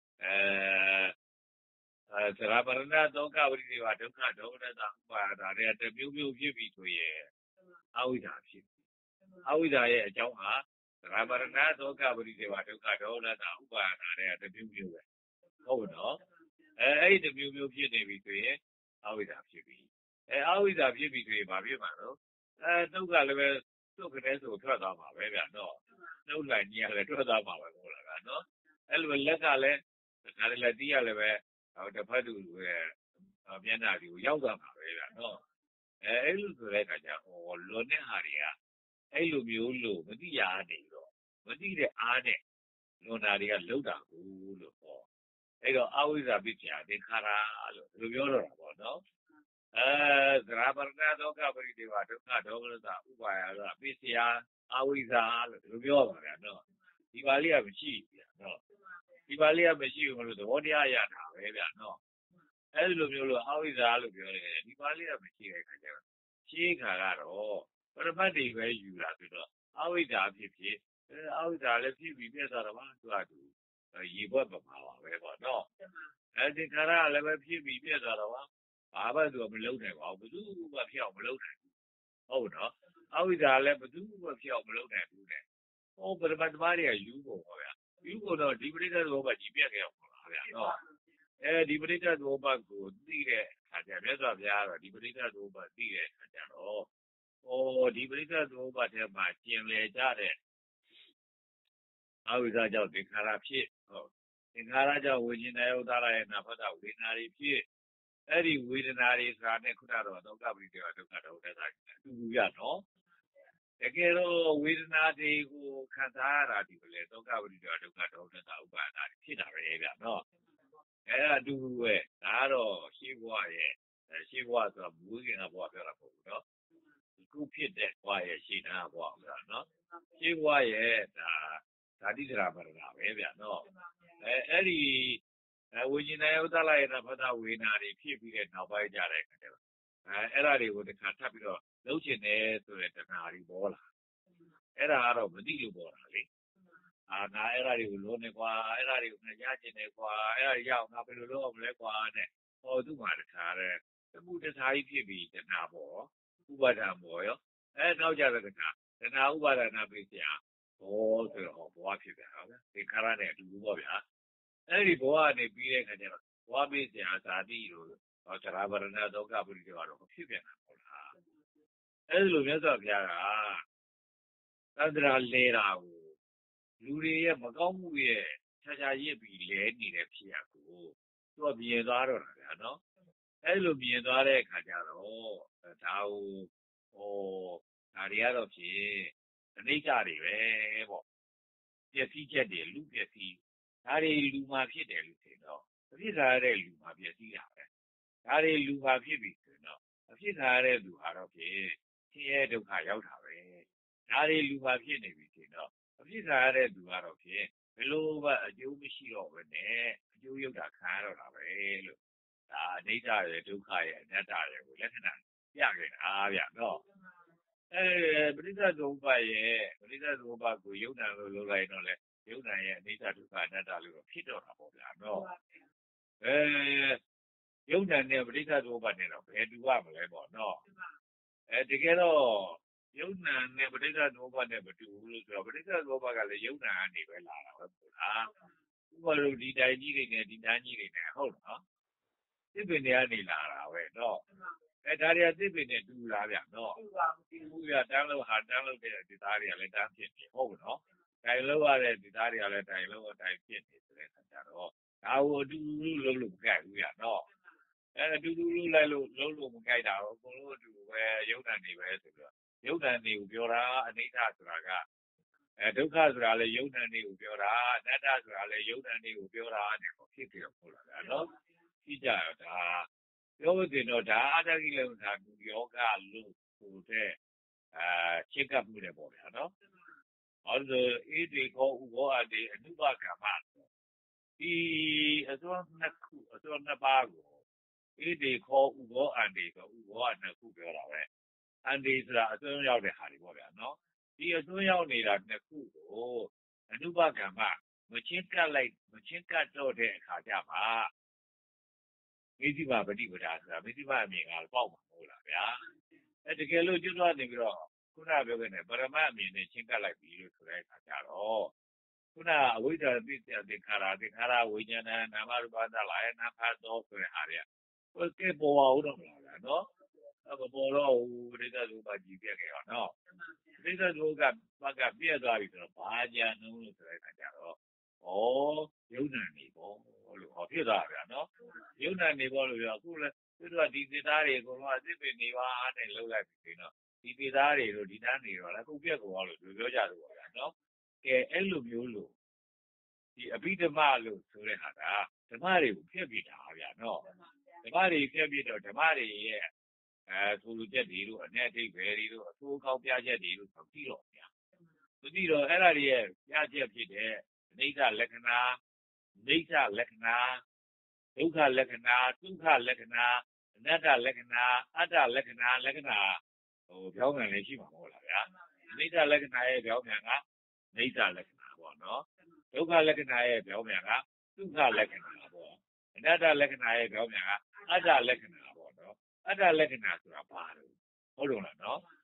Speaker 1: သရပရဏဒုက္ခဝိသေဝဒုက္ခဒေါမနတာဥပါဒတွေတမျိုးမျိုးဖြစ်ပြီဆိုရင်အဝိဇ္ဇာဖြစ်အဝိဇ္ဇာရဲ့အကြောင်းဟာသရပရဏဒုက္ခဝိသေဝဒုက္ခဒေါမနတာဥပါဒတွေတမျိုးမျိုးပဲဟုတ်နော်အဲ့ဒီတမျိုးမျိုးဖြစ်နေပြီဆိုရင်အဝိဇ္ဇာဖြစ်ပြီအဝိဇ္ဇာဖြစ်ပြီဆိုရင်ဘာဖြစ်မှာတော့နှုတ်ကလည်းပဲသုတ်ကလေးဆိုထွက်သွားမှာပဲဗျာနော်နှုတ်လိုက်ကြီးကလည်းထွက်သွားမှာပဲဟုတ်လားဗျာနော်အဲ့လိုလက်ကလည်းဒါလည်းတီးရလည်းပဲတစ်ဖက်သူမျက်နှာတွေကိုရောက်သွားမှာပဲဗျာနော်အဲ့လိုဆိုတဲ့အခါကျလွန်တဲ့ဟာတွေကအဲ့လိုမျိုးလို့မသိရနေတော့မသိတဲ့အားနဲ့လွန်တာတွေကလှုပ်တာဘူးလို့ဟောအဲ့တော့အဝိဇ္ဇာပိစ္ဆာသင်္ခါရလို့ဒီလိုပြောတော့တာပေါ့နော်သရပရဏဒုက္ခပရိဒေဝဒုက္ခဒေါမနတာဥပါယကပိစ္ဆာအဝိဇ္ဇာလို့ဒီလိုပြောပါဗျာနော်ဒီပါဠိကမရှိဘူးဗျာနော်ဒီပါဠိကမရှိဘူးလို့သဘောတရားရတာပဲဗျာနော်အဲ့လိုမျိုးလို့အဝိဇ္ဇာလို့ပြောတယ်ဒီပါဠိကမရှိတဲ့ခါကျတော့ရှင်းခါကတော့ပရမတ်တွေပဲယူတာဆိုတော့အဝိဇ္ဇာဖြစ်ဖြစ်အဝိဇ္ဇာလည်းဖြစ်ပြီးပြတ်သွားတော့မှသူကသူရေဘွက်ပမာပါပဲပေါ့နော်ဒီခါရလည်းပဲဖြစ်ပြီးပြတ်သွားတော့ဘာမှသူကမလုံးနိုင်ပါဘူးဘယ်သူမှဖြစ်အောင်မလုံးနိုင်ဘူးဟုတ်နော်အဝိဇ္ဇာလည်းဘယ်သူမှဖြစ်အောင်မလုပ်နိုင်ဘူးတဲ့ဟောပရမတ်သမားတွေကယူကုန်ပါဗျာယူကုန်တော့ဒီပရိသတ်သဘောပတ်ကြီးပြက်ခဲ့အောင်ပါဗျာနော်ဒီပရိသတ်သဘောပတ်ကိုသိတဲ့အခါကျမြတ်စွာဘုရားကတော့ဒီပရိသတ်သဘောပတ်သိတဲ့အခါကျတော့ဒီပရိသတ်သဘောပတ်ထဲမှာကျင်လည်ကြတဲ့အဝိဇ္ဇာကြောင့်သင်္ခါရဖြစ်သင်္ခါရကြောင့်ဝိညာဉ်နဲ့ဥဒ္ဒါရရဲ့နာဖတ်တာဝေဒနာတွေဖြစ်အဲ့ဒီဝေဒနာတွေဆိုတာနဲ့ခုနကတော့ဒုက္ခပရိဒေဝဒုက္ခဒေါသတာအတူတူရနော်တကယ်တော့ဝေဒနာတွေကိုခံစားရတာဒီလိုလေဒုက္ခပရိဒေဝဒုက္ခဒေါသတာဥပါဒာဖြစ်တာပဲဗျနော်အဲ့ဒါအတူတူပဲဒါကတော့ရှင်းဘဝရဲ့ရှင်းဘဝဆိုတာမူခင်ကဘဝပြောတာမဟုတ်ဘူးနော်ခုဖြစ်တဲ့ဘဝရဲ့ရှင်းတာဘဝဆိုတာနော်ရှင်းဘဝရဲ့ဒါဓာတိစရာပရဏပဲဗျနော်အဲ့ဒီဝိညာဉ်နဲ့ဥဒ္ဒလရဲ့ဖသဝေနာတွေဖြစ်ပြီးတဲ့နောက်ပိုင်းကြတဲ့အခါကျတော့အဲ့ဒါတွေကိုတခါထပ်ပြီးတော့လုံးချင်တယ်ဆိုတဲ့တဏှာတွေပေါ်လာအဲ့ဒါကတော့မသိလို့ပေါ်တာလေငါအဲ့ဒါတွေကိုလုံးနေကွာအဲ့ဒါတွေကိုငါရချင်တယ်ကွာအဲ့ဒါရအောင်ငါဘယ်လိုလုပ်အောင်လဲကွာတဲ့သူ့မှာတခါတဲ့သမှုတခါကြီးဖြစ်ပြီးတဏှာပေါ်ဥပါဒံပေါ်ရောနောက်ကြတဲ့တခါတဏှာဥပါဒနာပြည့်စရာဆိုတော့ဘဝဖြစ်တယ်ဟုတ်လားသင်္ခါရနဲ့အတူတူပေါ့ဗျာအဲ့ဒီဘဝကနေပြီးတဲ့အခါကျတော့ဘဝပြည့်စရာဇာတိတို့သရဗရဏဒုက္ခပရိဒေဝတော့ဖြစ်ပြန်တာဟုတ်လားအဲ့လိုမြတ်စွာဘုရားကသန္တရာလဲတာကိုလူတွေရဲ့မကောင်းမှုရဲ့ခြားရစ်ပြီးလဲနေတဲ့ဖြစ်ရကိုသူကမြင်သွားတော့တာဗျာနော်အဲ့လိုမြင်သွားတဲ့အခါကျတော့ဒါတွေကတော့ဖြင့်အနိစ္စတွေပဲပေါ့ပျက်စီးချက်တွေလူပျက်စီးဒါတွေလူမှာဖြစ်တယ်လို့ဆိုတော့အဖြစ်စားရတဲ့လူမှာပျက်စီးတာပဲဒါတွေလူမှာဖြစ်ပြီဆိုတော့အဖြစ်စားရတဲ့လူဟာတော့ဖြင့်ဆင်းရဲဒုက္ခရောက်တာပဲဒါတွေလူမှာဖြစ်နေပြီဆိုတော့အဖြစ်စားရတဲ့လူကတော့ဖြင့်ဘယ်လိုမှအကျိုးမရှိတော့ဘဲနဲ့အကျိုးရောက်တာခံရတော့တာပဲလို့ဒါအနိစ္စရဲ့ဒုက္ခရဲ့အနတ္တရဲ့ကိုလက္ခဏာပြခဲ့တာဗျနော်ပရိသတ်သုံးပါးရဲ့ပရိသတ်သုံးပါးကိုယုံနာလို့လုပ်လိုက်တော့လေယုံနာရဲ့အနိစ္စဒုက္ခအနတ္တလို့ဖြစ်တော့တာပေါ့ဗျာနော်ယုံနာနဲ့ပရိသတ်သုံးပါးနဲ့တော့ဘယ်တူရမလဲပေါ့နော်တကယ်တော့ယုံနာနဲ့ပရိသတ်သုံးပါးနဲ့မတူဘူးလို့ဆိုတော့ပရိသတ်သုံးပါးကလည်းယုံနာကနေပဲလာတာပဲပေါ့လားဥပမာလို့ဒီတိုင်ကြီးတွေနဲ့ဒီတန်းကြီးတွေနဲ့ဟုတ်နော်သစ်ပင်တွေကနေလာတာပဲနော်ဒါတွေကသစ်ပင်နဲ့တူလာဗျနော်ဘူးရတန်းလို့တန်းလို့တဲ့ဒီသားတွေကလည်းတန်းဖြစ်နေဟုတ်နော်တိုင်လို့ရတဲ့ဒီသားတွေကလည်းတိုင်လို့တိုင်ဖြစ်နေဆိုတဲ့အခါကျတော့ဒါကိုအတူတူလုံးလို့မကြိုက်ဘူးဗျနော်အတူတူလိုက်လို့လုံးလို့မကြိုက်တာတော့အကုန်လုံးအတူပဲယုံနာနေပဲဆိုတော့ယုံနာနေကိုပြောတာအနိစ္စဆိုတာကဒုက္ခဆိုတာလည်းယုံနာနေကိုပြောတာအနတ္တဆိုတာလည်းယုံနာနေကိုပြောတာနဲ့ဖြစ်ကြတော့ဟုတ်လားဗျနော်ကြည့်ကြရတာပြောလို့တင်တော့ဒါအတ္တကိလေသာဒုယောဂလို့ဆိုတဲ့ချက်ကပ်မှုတယ်ပေါ့ဗျာနော်အဲ့ဒါဣတိခောဥဘောအတေအနုပကမ္မဒီအစွမ်းနှစ်ခုအစွမ်းနှစ်ပါးကိုဣတိခောဥဘောအတေဆိုဥဘောအနှစ်ခုပြောတာပဲအန္တေဆိုတာအစွမ်းရောက်တဲ့ဟာတွေပေါ့ဗျာနော်ဒီအစွမ်းရောက်နေတာနှစ်ခုကိုအနုပကမ္မမချင်းကပ်တော့တဲ့အခါကျမှမိသိမပฏิပဒါဆိုတာမိသိမအမြင်ကပေါက်မှာမဟုတ်လားဗျာတကယ်လို့ကျွတ်သွားနေပြီးတော့ခုနပြောခဲ့တဲ့ပရမတ်အမြင်နဲ့ချင်းကပ်လိုက်ပြီလို့ဆိုတဲ့အခါကျတော့ခုနအဝိဇ္ဇာပိစ္ဆယသင်္ခါရဝိညာဏနာမရူပသလာယနာဖတ်တော်ဆိုတဲ့ဟာတွေကကဲပေါ်အောင်တော့မလားဗျာနော်ပေါ်တော့ပရိသတ်တို့ကကြည်ပြက်ခဲ့တော့နော်ပရိသတ်တို့ကပြက်သွားပြီဆိုတော့ဘာကြံနှုံးလို့ဆိုတဲ့အခါကျတော့ယုံနာနေပေါ့လို့ဖြစ်သွားဗျာနော်ယုံနာနေပေါ့လို့ပြောအခုလည်းသူတို့ကဒီသစ်သားတွေအကုန်လုံးအသစ်ပင်နေပါနဲ့လှုပ်လိုက်ပြီနော်ဒီသစ်သားတွေတို့ဒီတန်းတွေတော့လည်းအခုပြက်ကုန်အောင်လို့ပြောကြတယ်ပေါ့ဗျာနော်ကဲအဲ့လိုမျိုးလို့ဒီအဘိဓမ္မလို့ဆိုတဲ့ဟာကဓမ္မတွေကိုဖျက်ပြတာဗျာနော်ဓမ္မတွေဖျက်ပြတော့ဓမ္မတွေရဲ့ဆိုလိုချက်တွေတို့အ내အဓိပ္ပာယ်တွေတို့အဆိုးကောင်းပြချက်တွေတို့ဆိုပြီးတော့ဗျာမသိတော့အဲ့ဒါတွေရဲ့ပြချက်ဖြစ်တဲ့အနိစ္စလက္ခဏာဒုက္ခလက္ခဏာဒုက္ခလက္ခဏာအနတ္တလက္ခဏာအတ္တလက္ခဏာပြောင်းပြန်လည်းရှိမှာမဟုတ်လားဗျာအနိစ္စလက္ခဏာရဲ့ပြောင်းပြန်ကနိစ္စလက္ခဏာပေါ့နော်ဒုက္ခလက္ခဏာရဲ့ပြောင်းပြန်ကဒုက္ခလက္ခဏာပေါ့အနတ္တလက္ခဏာရဲ့ပြောင်းပြန်ကအတ္တလက္ခဏာပေါ့နော်အတ္တလက္ခဏာဆိုတာဘာလို့ဟုတ်လို့လားနော်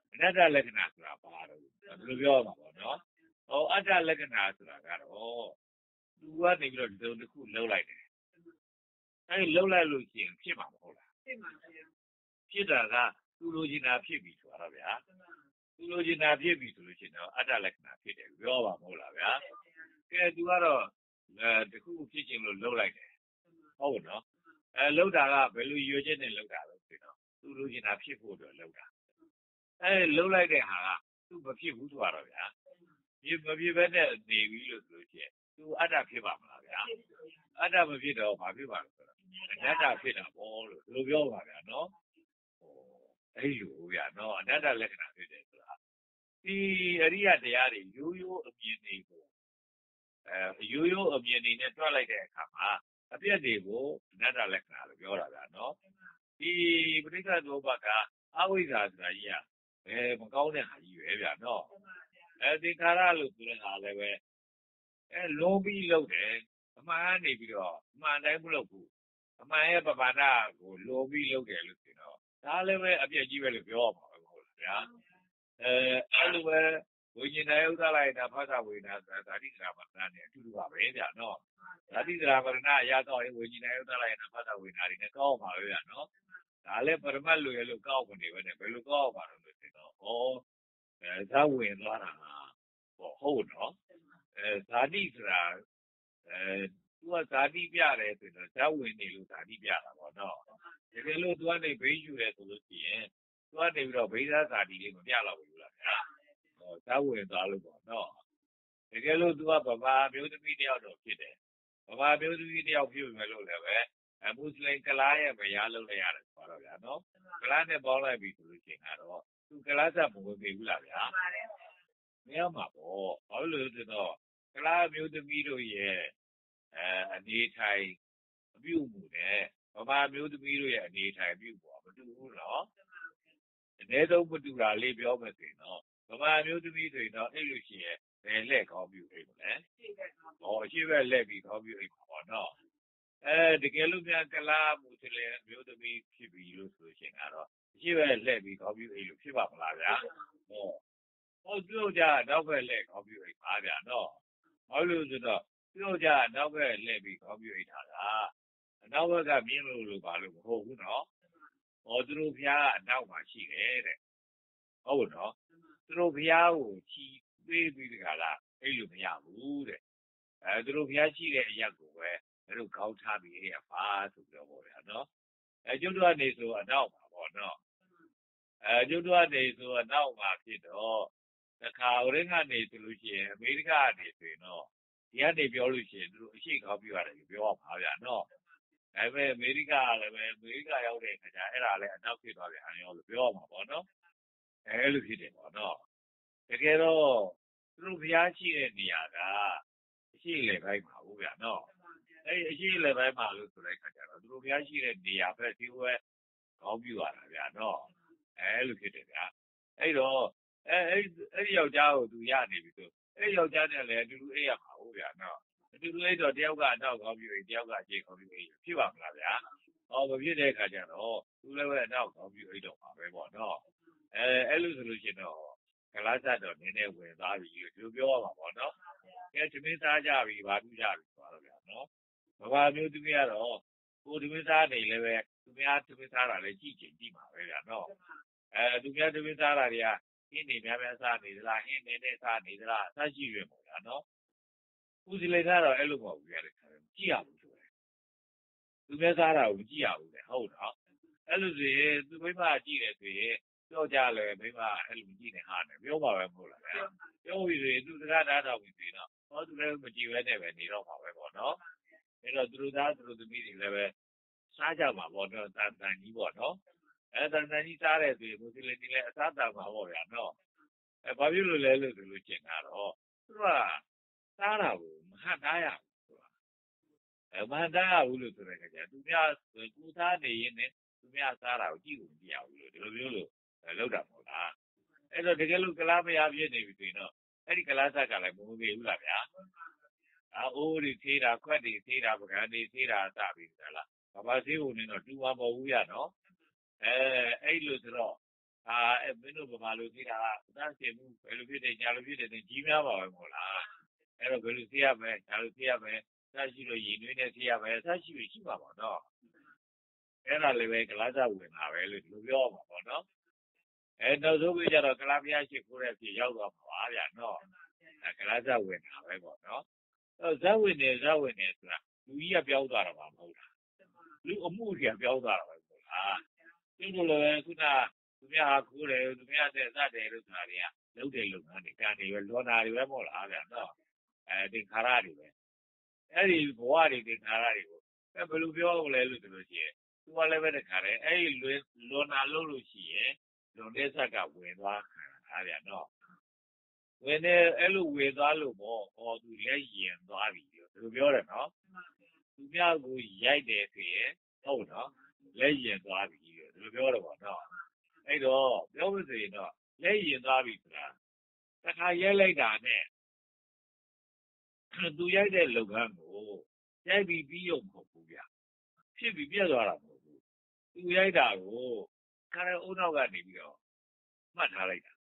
Speaker 1: အနတ္တလက္ခဏာဆိုတာပါတော့ဘယ်လိုပြောမှာပေါ့နော်အတ္တလက္ခဏာဆိုတာကတော့သူကနေပြီးတော့ဒီလိုတစ်ခုလှုပ်လိုက်တယ်လှုပ်လိုက်လို့ရှိရင်ဖြစ်မှာမဟုတ်လား
Speaker 2: ဖြစ်ပါဗျာ
Speaker 1: ဖြစ်တာကသူလိုချင်တာဖြစ်ပြီဆိုတော့ဗျာသူလိုချင်တာဖြစ်ပြီဆိုလို့ရှိရင်တော့အတ္တလက္ခဏာဖြစ်တယ်ပြောပါမဟုတ်လားဗျာကဲသူကတော့တစ်ခုဖြစ်ခြင်းလို့လှုပ်လိုက်တယ်ဟုတ်နော်လှုပ်တာကဘယ်လိုရွေချက်နဲ့လှုပ်တာလဲဆိုတော့သူလိုချင်တာဖြစ်ဖို့အတွက်လှုပ်တာလှုပ်လိုက်တဲ့ဟာကသူမဖြစ်ဘူးဆိုတော့ဗျာမဖြစ်ဘဲနဲ့နေပြီလို့ဆိုလို့ရှိရင်သူအတ္တဖြစ်ပါမလားဗျာအတ္တမဖြစ်တော့ဘာဖြစ်ပါလဲဆိုတော့အနတ္တဖြစ်တာပေါ့လို့ဒီလိုပြောပါဗျာနော်အဲ့လိုဗျာနော်အနတ္တလက္ခဏာဖြစ်တယ်ဆိုတာဒီအရိယတရားတွေရိုးရိုးအမြင်တွေကိုရိုးရိုးအမြင်တွေနဲ့တွက်လိုက်တဲ့အခါမှာအပြည့်တွေကိုအနတ္တလက္ခဏာလို့ပြောတာဗျာနော်ဒီပဋိစ္စသမုပ္ပါကအဝိဇ္ဇာဆိုတာကြီးကမကောင်းတဲ့ဟာကြီးပဲဗျာနော်သင်္ခါရလို့ဆိုတဲ့ဟာလည်းပဲလုံးပြီးလုပ်တယ်အမှန်ကနေပြီးတော့အမှန်တိုင်းမလုပ်ဘူးအမှန်ရဲ့ပမာဏကိုလုံးပြီးလုပ်တယ်လို့ဆိုတော့ဒါလည်းပဲအပြည့်ကြီးပဲလို့ပြောရမှာပဲမဟုတ်လားဗျာအဲ့လိုပဲဝိညာဉ်ဥဒ္ဒလိုက်တာဖသဝေဒနာဆိုတာဓာတိကရာမရဏနဲ့အတူတူပါပဲဗျာနော်ဓာတိကရာမရဏအရာတော့ဝိညာဉ်ဥဒ္ဒလိုက်တာဖသဝေဒနာတွေနဲ့ကောက်ပါပဲဗျာနော်ဒါလည်းပရမတ်လူရဲ့လို့ကောက်မနေပဲနဲ့ဘယ်လိုကောက်ပါလို့ဆိုတော့ဇာဝင်သွားတာဟုတ်နော်ဇာတိဆိုတာသူကဇာတိပြတယ်ဆိုတော့ဇာဝင်နေလို့ဇာတိပြတာပေါ့နော်တကယ်လို့သူကနေဘိန်းယူတယ်ဆိုလို့ရှိရင်သူကနေပြီးတော့ဘိန်းသားဇာတိလေးမပြတော့ဘူးလားဗျာဇာဝင်သွားလို့ပေါ့နော်တကယ်လို့သူကဗမာမျိုးသမီးတယောက်တော့ဖြစ်တယ်ဗမာမျိုးသမီးတယောက်ဖြစ်မယ်လို့လည်းပဲမွတ်စလင်ကလားရဲ့မယားလုပ်လိုက်ရတယ်ဆိုတော့ဗျာနော်ကလားနဲ့ပေါင်းလိုက်ပြီဆိုလို့ရှိရင်ကတော့သူကလားဆက်မဝင်ပြီဘူးလားဗျာမရမှာပေါ့ဘာလို့လဲဆိုတော့ကလားမျိုးသမီးတို့ရဲ့အနေထိုင်အပြုအမူနဲ့ဗမာမျိုးသမီးတို့ရဲ့အနေထိုင်အပြုအမူမတူဘူးနော်အနည်းဆုံးမတူတာလေးပြောမယ်ဆိုရင်တော့ဗမာမျိုးသမီးဆိုရင်တော့အဲ့လိုရှိရဲ့ဘယ်လက်ခေါင်းပြုအိမ်မလဲအရှိပဲလက်ပြီးခေါင်းပြုအိမ်ပါပေါ့နော်တကယ်လို့များကလားမူစလင်မျိုးသမီးဖြစ်ပြီလို့ဆိုရှင်ကတော့အရှိပဲလက်ပြီးခေါင်းပြုအိမ်လို့ဖြစ်ပါမလားဗျာပြုတ်ကြနောက်ဘက်လက်ခေါင်းပြုအိမ်ပါဗျာနော်ဘာလို့ဆိုတော့ပြုတ်ကြနောက်ဘက်လက်ပြီးခေါင်းပြုအိမ်ထားတာနောက်ဘက်ကမြင်းလို့ပါလို့မဟုတ်ဘူးနော်သူတို့ဖျားကအနောက်မှာရှိတယ်တဲ့ဟုတ်နော်သူတို့ဖျားကိုချီပေးပြီးတခါလားအဲ့လိုမရဘူးတဲ့သူတို့ဖျားရှိတဲ့အရက်ကိုပဲတို့ကောင်းထားပြီးအဲ့ရပါဆိုပြီးတော့ပေါ့ဗျာနော်ကျွတ်တော့နေဆိုအနောက်မှာပေါ့နော်ကျွတ်တော့နေဆိုအနောက်မှာဖြစ်တော့တခါဦးရင်းကနေဆိုလို့ရှိရင်အမေရိကကနေဆိုရင်တော့ဒီကနေပြောလို့ရှိရင်သူတို့အရှိကောင်းပြရတယ်ပြောရမှာဗျာနော်ဒါပေမဲ့အမေရိကလည်းပဲအမေရိကရောက်တဲ့အခါကျအဲ့ဒါလည်းအနောက်ဖြစ်သွားပြန်ရောလို့ပြောရမှာပေါ့နော်အဲ့လိုဖြစ်တယ်ပေါ့နော်တကယ်တော့သူတို့ဘုရားရှိတဲ့နေရာကအရှိလေပိုင်းမှာဟုတ်ဗျာနော်အဲ့အရှိလေပိုင်းမှာလို့ဆိုတဲ့အခါကျတော့သူတို့ဘုရားရှိတဲ့နေရာပဲဒီဝဲကောင်းပြရတာဗျာနော်အဲ့လိုဖြစ်တယ်ဗျာအဲ့တော့အဲ့ဒီယောက်ျားကိုသူရနေပြီဆိုအဲ့ယောက်ျားနဲ့လည်းအတူတူအိပ်ရမှာဟုတ်ဗျာနော်အတူတူအိပ်တော့တယောက်ကအနောက်ကောင်းပြတယောက်ကအခြေကောင်းပြအိပ်ဖြစ်ပါမလားဗျာမဖြစ်တဲ့အခါကျတော့သူလည်းပဲအနောက်ကောင်းပြအိပ်တော့မှာပဲပေါ့နော်အဲ့လိုဆိုလို့ရှိရင်တော့ကလားဆက်တော့နည်းနည်းဝင်သွားပြီလို့ဒီလိုပြောရမှာပေါ့နော်သမင်းစားကြပြီဘာပြုကြပြီဆိုတော့ဗျာနော်ဗမာမျိုးသမီးကတော့ကိုသမင်းစားနေလည်းပဲသူများသမင်းစားတာလည်းကြည့်ချင်ကြည့်မှာပဲဗျာနော်သူများသမင်းစားတာတွေကဟင်းနေများများစားနေသလားဟင်းနေနဲ့စားနေသလားအဆရှိရွယ်ပေါ့ဗျာနော်ဦးစီလေကတော့အဲ့လိုမဟုတ်ဘူးဗျာကြည့်ရဘူးဆိုတယ်သူများစားတာကိုကြည့်ရဘူးလေဟုတ်တော့အဲ့လိုဆိုရင်သူမိမကြည့်တယ်ဆိုရင်ပြောကြလဲမိမအဲ့လိုကြည့်နေဟာတယ်ပြောပါပဲမဟုတ်လားဗျာပြောပြီးဆိုရင်သူစကားသားတော့ပြီးဆိုရင်တော့သူလည်းမကြည့်ပဲနဲ့ပဲနေတော့မှာပဲပေါ့နော်အဲ့တော့သူတို့သားသူတို့သမီးတွေလည်းပဲစားကြမှာပေါ့နော်တန်ကြီးပေါ့နော်တန်ကြီးစားတယ်ဆိုရင်မွတ်စလင်တွေလည်းအစားတန်မှာပေါ့ဗျာနော်ဘာဖြစ်လို့လဲလို့ဆိုလို့ကျင်တာတော့သူကစားတာကိုမဟတ်သားရဘူးမဟတ်သားရဘူးလို့ဆိုတဲ့အခါကျသူများသူစားနေရင်လည်းသူများစားတာကိုကြည့်လို့မကြည့်ရဘူးလို့ဒီလိုမျိုးလို့လောက်တာပေါ့လားအဲ့တော့တကယ်လို့ကလားမရပြည့်နေပြီဆိုရင်တော့အဲ့ဒီကလားဆက်ကလည်းမဝင်ဘူးလားဗျာအိုးတွေသေးတာခွက်တွေသေးတာပကံတွေသေးတာစပြီးသလားဘာသေးဝင်နေတော့တူမှာမဟုတ်ဘူးရနော်အဲ့လိုဆိုတော့မင်းတို့ဗမာလူသိတာအတန်းစင်မှုဘယ်လိုဖြစ်တယ်ညာလိုဖြစ်တယ်ကြီးများပါပဲမို့လားအဲ့တော့ဘယ်လိုသိရမလဲညာလိုသိရမယ်ဆက်ရှိလို့ရည်နှွေးနေသိရမယ်ဆက်ရှိလို့ရှိပါပါတော့အဲ့ဒါလည်းပဲကလားစားဝင်တာပဲလို့ဒီလိုပြောမှာပေါ့နော်နောက်ဆုံးပြီးကြတော့ကလားဖျားရှိခိုးတဲ့ပြေရောက်သွားပါဗျာနော်ကလားစားဝင်တာပဲပေါ့နော်ဇက်ဝင်နေဆိုတာလူကြီးကပြောင်းသွားတာပါမဟုတ်လားလူအမှုကြီးကပြောင်းသွားတာပဲမဟုတ်လားဒီလိုလည်းခုနသူများခိုးတယ်သူများတဲ့စတယ်လို့ဆိုတာတွေကလုံးတယ်လုံငန်းတွေကံတွေပဲလွန်တာတွေပဲမဟုတ်လားဗျာနော်ဒီခါရတွေပဲအဲ့ဒီဘဝတွေဒီခါရတွေကိုဘယ်လိုပြောမလဲလို့ဆိုလို့ရှိရင်သူကလည်းပဲတခါတည်းအဲ့ဒီလွန်တာလို့လို့ရှိရင်လွန်တဲ့ဆက်ကဝင်သွားခါတာဗျာနော်ဝင်နေအဲ့လိုဝင်သွားလို့ပေါ့ဟောသူလက်ရင်သွားပြီဒီလိုပြောတယ်နော်သူများကိုရိုက်တယ်ဆိုရင်ဟုတ်နော်လက်ရင်သွားပြီဒီလိုပြောတယ်ပေါ့နော်အဲ့တော့ပြောလို့ဆိုရင်တော့လက်ရင်သွားပြီဆိုတာတခါရိုက်လိုက်တာနဲ့သူရိုက်တဲ့လုပ်ငန်းကိုရိုက်ပြီးပြီးရုံမဟုတ်ဘူးဗျဖြစ်ပြီးပြတ်သွားတာမဟုတ်ဘူးသူရိုက်တာကိုခါရအုံနောက်ကနေပြီးတော့မှတ်ထားလိုက်တာ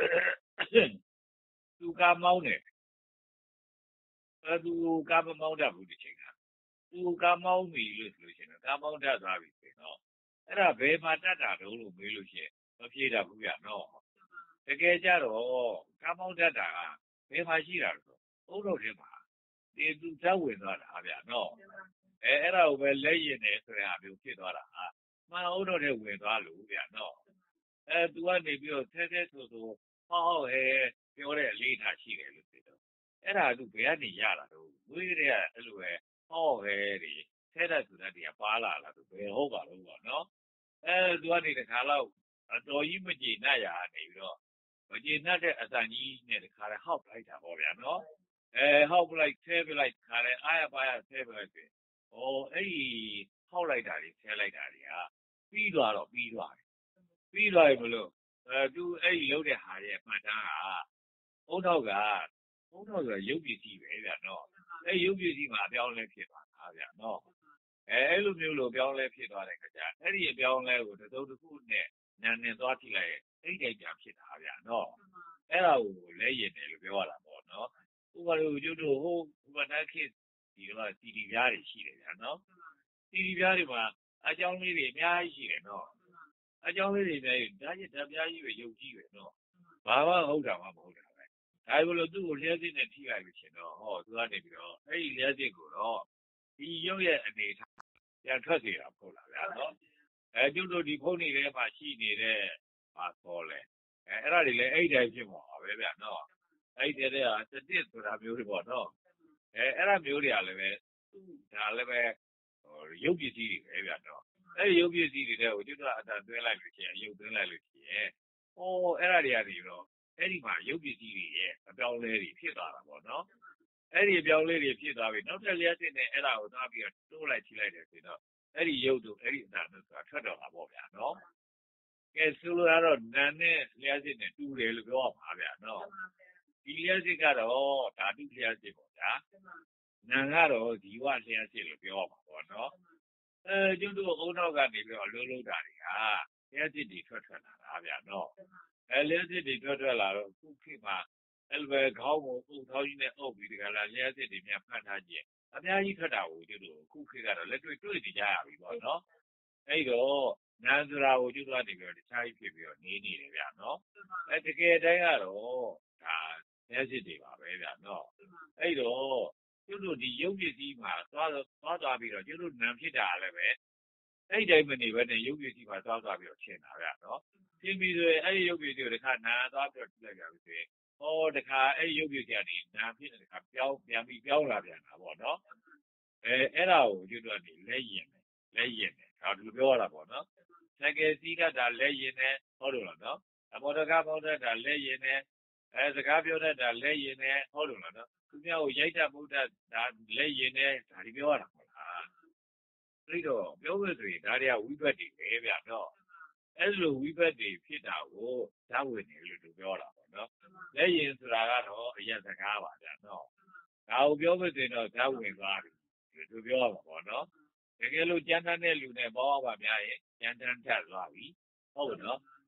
Speaker 1: သူကားမောင်းတယ်သူကားမမောင်းတတ်ဘူးဒီချိန်ကသူကားမောင်းပြီလို့ဆိုလို့ရှိရင်ကားမောင်းတတ်သွားပြီဆိုတော့အဲ့ဒါဘယ်မှာတတ်တာတုံးလို့မေးလို့ရှိရင်မဖြေတတ်ဘူးဗျနော်တကယ်ကြတော့ကားမောင်းတတ်တာကဘယ်မှာရှိတာလဲဆိုအုံနောက်ထဲမှာဒီသူဇက်ဝင်သွားတာဗျနော်အဲ့ဒါကိုပဲလက်ရင်တယ်ဆိုတဲ့ဟာမျိုးဖြစ်သွားတာမှန်အုံနောက်ထဲဝင်သွားလို့ဗျနော်သူကနေပြီးတော့ထဲဆိုဟောဟဲပြောတဲ့အလေးထားရှိတယ်လို့ပြောတော့အဲ့ဒါသူဘယ်ကနေရတာတော့ဝေးတဲ့အဲ့လိုပဲဟောဟဲတွေထဲတဲ့ဆိုတဲ့တွေကပါလာလားသူဘယ်ဟုတ်ပါလို့ပေါ့နော်သူကနေတခါတော့အတော်ကြီးမကြေနပ်ရနေပြီးတော့မကြေနပ်တဲ့အတန်ကြီးနဲ့တခါလဲဟောက်လိုက်တာပေါ့ဗျာနော်ဟောက်လိုက်ဆဲပလိုက်ခါလဲအားရပါရဆဲပလိုက်ပြီအဲ့ဒီဟောက်လိုက်တာတွေဆဲလိုက်တာတွေကပြီးသွားတော့ပြီးသွားတယ်ပြီးသွားပြီမလို့သူအဲ့ဒီလုံးတဲ့ဟာရဲ့မှတ်တမ်းကအုံနောက်ကဆိုရုပ်ပစ္စည်းပဲဗျာနော်အဲ့ရုပ်ပစ္စည်းမှာအပြောင်းလဲဖြစ်သွားတာဗျာနော်အဲ့လိုမျိုးလို့အပြောင်းလဲဖြစ်သွားတဲ့ခါကျအဲ့ဒီအပြောင်းလဲကိုတစ်စုံတစ်ခုနဲ့နာနေသွားကြည့်လိုက်ရင်အဲ့ဒီကြဖြစ်တာဗျာနော်အဲ့ဒါကိုလဲရင်တယ်လို့ပြောရတာပေါ့နော်ဥပမာလို့ကျတို့ဟိုဥပမာခေတ်ဒီကစီဒီပြားတွေရှိတယ်ဗျာနော်စီဒီပြားတွေမှာအကြောင်းလေးတွေအများကြီးရှိတယ်နော်အကြောင်းလေးတွေလည်းဓာတ်ပြားကြီးပဲရုပ်ကြီးပဲနော်ဘာမှဟုတ်တာမှမဟုတ်တာပဲဒါပေမဲ့သူ့ကိုလျှက်စစ်နဲ့ထိလိုက်လို့ရှင်တော့သူကနေပြီးတော့အဲ့ဒီလျှက်စစ်ကိုတော့ဒီရုပ်ရဲ့အနေထားပြန်ထွက်စေတာပေါ့လားဗျာနော်ကျတို့ဒီဖုန်းတွေထဲမှာရှိနေတဲ့ဘာခေါ်လဲအဲ့ဒါတွေလည်းအဲ့တိုင်းဖြစ်မှာပဲဗျာနော်အဲ့ဒီတဲ့စတစ်ဆိုတာမျိုးတွေပေါ့နော်အဲ့ဒါမျိုးတွေကလည်းပဲဒါလည်းပဲရုပ်ပစ္စည်းတွေပဲဗျာနော်အဲ့ဒီရုပ်ပစ္စည်းတွေတဲ့ကိုကျတို့အတန်သွင်းလိုက်လို့ရှိရင်ရုပ်သွင်းလိုက်လို့ရှိရင်အဲ့ဒါတွေကနေတော့အဲ့ဒီမှာရုပ်ပစ္စည်းတွေရဲ့အပြောင်းလဲတွေဖြစ်သွားတာပေါ့နော်အဲ့ဒီအပြောင်းလဲတွေဖြစ်သွားပြီနောက်ထပ်လျှက်စစ်နဲ့အဲ့ဒါကိုသွားပြီးတော့တိုးလိုက်ထိလိုက်တယ်ဆိုတော့အဲ့ဒီရုပ်တို့အဲ့ဒီအတန်တို့ဆိုတာထွက်တော့တာပေါ့ဗျာနော်ကဲဆိုလိုတာတော့နာနဲ့လျှက်စစ်နဲ့တူတယ်လို့ပြောရမှာဗျာနော်ဒီလျှက်စစ်ကတော့ဓာတုလျှက်စစ်ပေါ့ဗျာနာကတော့ဇီဝလျှက်စစ်လို့ပြောရမှာပေါ့နော်ကျုပ်တို့အုံနောက်ကနေပြီးတော့အလုံးလုံးတာတွေကလျှက်စစ်တွေထွက်လာတာဗျာနော်လျှက်စစ်တွေထွက်လာတော့ခုခေတ်မှာအဲ့လိုပဲခေါင်းကိုအုပ်ထောင်းကြီးနဲ့အုပ်ပြီးတကလားလျှက်စစ်တွေများဖတ်ထားကြည့်အများကြီးထွက်တာကိုကျုပ်တို့ခုခေတ်ကတော့လက်တွေ့နေကြရပြီပေါ့နော်အဲ့တော့နာဆိုတာကိုကျုပ်တို့ကနေပြီးတော့တခြားကြီးဖြစ်ပြီးတော့နေတယ်ဗျာနော်တကယ်တိုင်းကတော့ဒါလျှက်စစ်တွေပါပဲဗျာနော်အဲ့တော့ကျုပ်တို့ဒီရုပ်ပစ္စည်းမှာသွားပြီးတော့ကျုပ်တို့နာဖြစ်တာလည်းပဲအဲ့ဒီတိုင်းမနေဘဲနဲ့ရုပ်ပစ္စည်းမှာသွားပြီးတော့ရှင်းတာဗျာနော်ရှင်းပြီးဆိုရင်အဲ့ဒီရုပ်ပစ္စည်းကိုတစ်ခါနာသွားပြီးတော့ကြည့်လိုက်ကြပြီဆိုရင်တခါအဲ့ဒီရုပ်ပစ္စည်းကနေနာဖြစ်တဲ့တခါပြန်ပြီးပြောင်းလာပြန်တာပေါ့နော်အဲ့ဒါကိုကျုပ်တို့ကနေလက်ရင်တယ်ဒါဒီလိုပြောရတာပေါ့နော်စက်ကယ်စီးတတ်တာလက်ရင်တယ်ဟုတ်လို့လားနော်မော်တော်ကားမောင်းတတ်တာလက်ရင်တယ်စကားပြောတတ်တာလက်ရင်တယ်ဟုတ်လို့လားနော်သူများကိုရိုက်တတ်ပုတ်တတ်ဒါလက်ရင်တယ်ဒါဒီပြောရတာပေါ့လားအဲ့တော့ပြောလို့ဆိုရင်ဒါတွေကဝိဘတ်တွေပဲဗျာနော်အဲ့လိုဝိဘတ်တွေဖြစ်တာကိုဓာတ်ဝင်တယ်လို့သူပြောတာပေါ့နော်လက်ရင်ဆိုတာကတော့အရက်စကားပါဗျာနော်ဒါကိုပြောလို့ဆိုရင်တော့ဓာတ်ဝင်သွားပြီသူပြောရမှာပေါ့နော်တကယ်လို့ကြမ်းတမ်းတဲ့လူနဲ့ပေါင်းအောင်ပါများရင်ကြမ်းတမ်းထက်သွားပြီဟုတ်နော်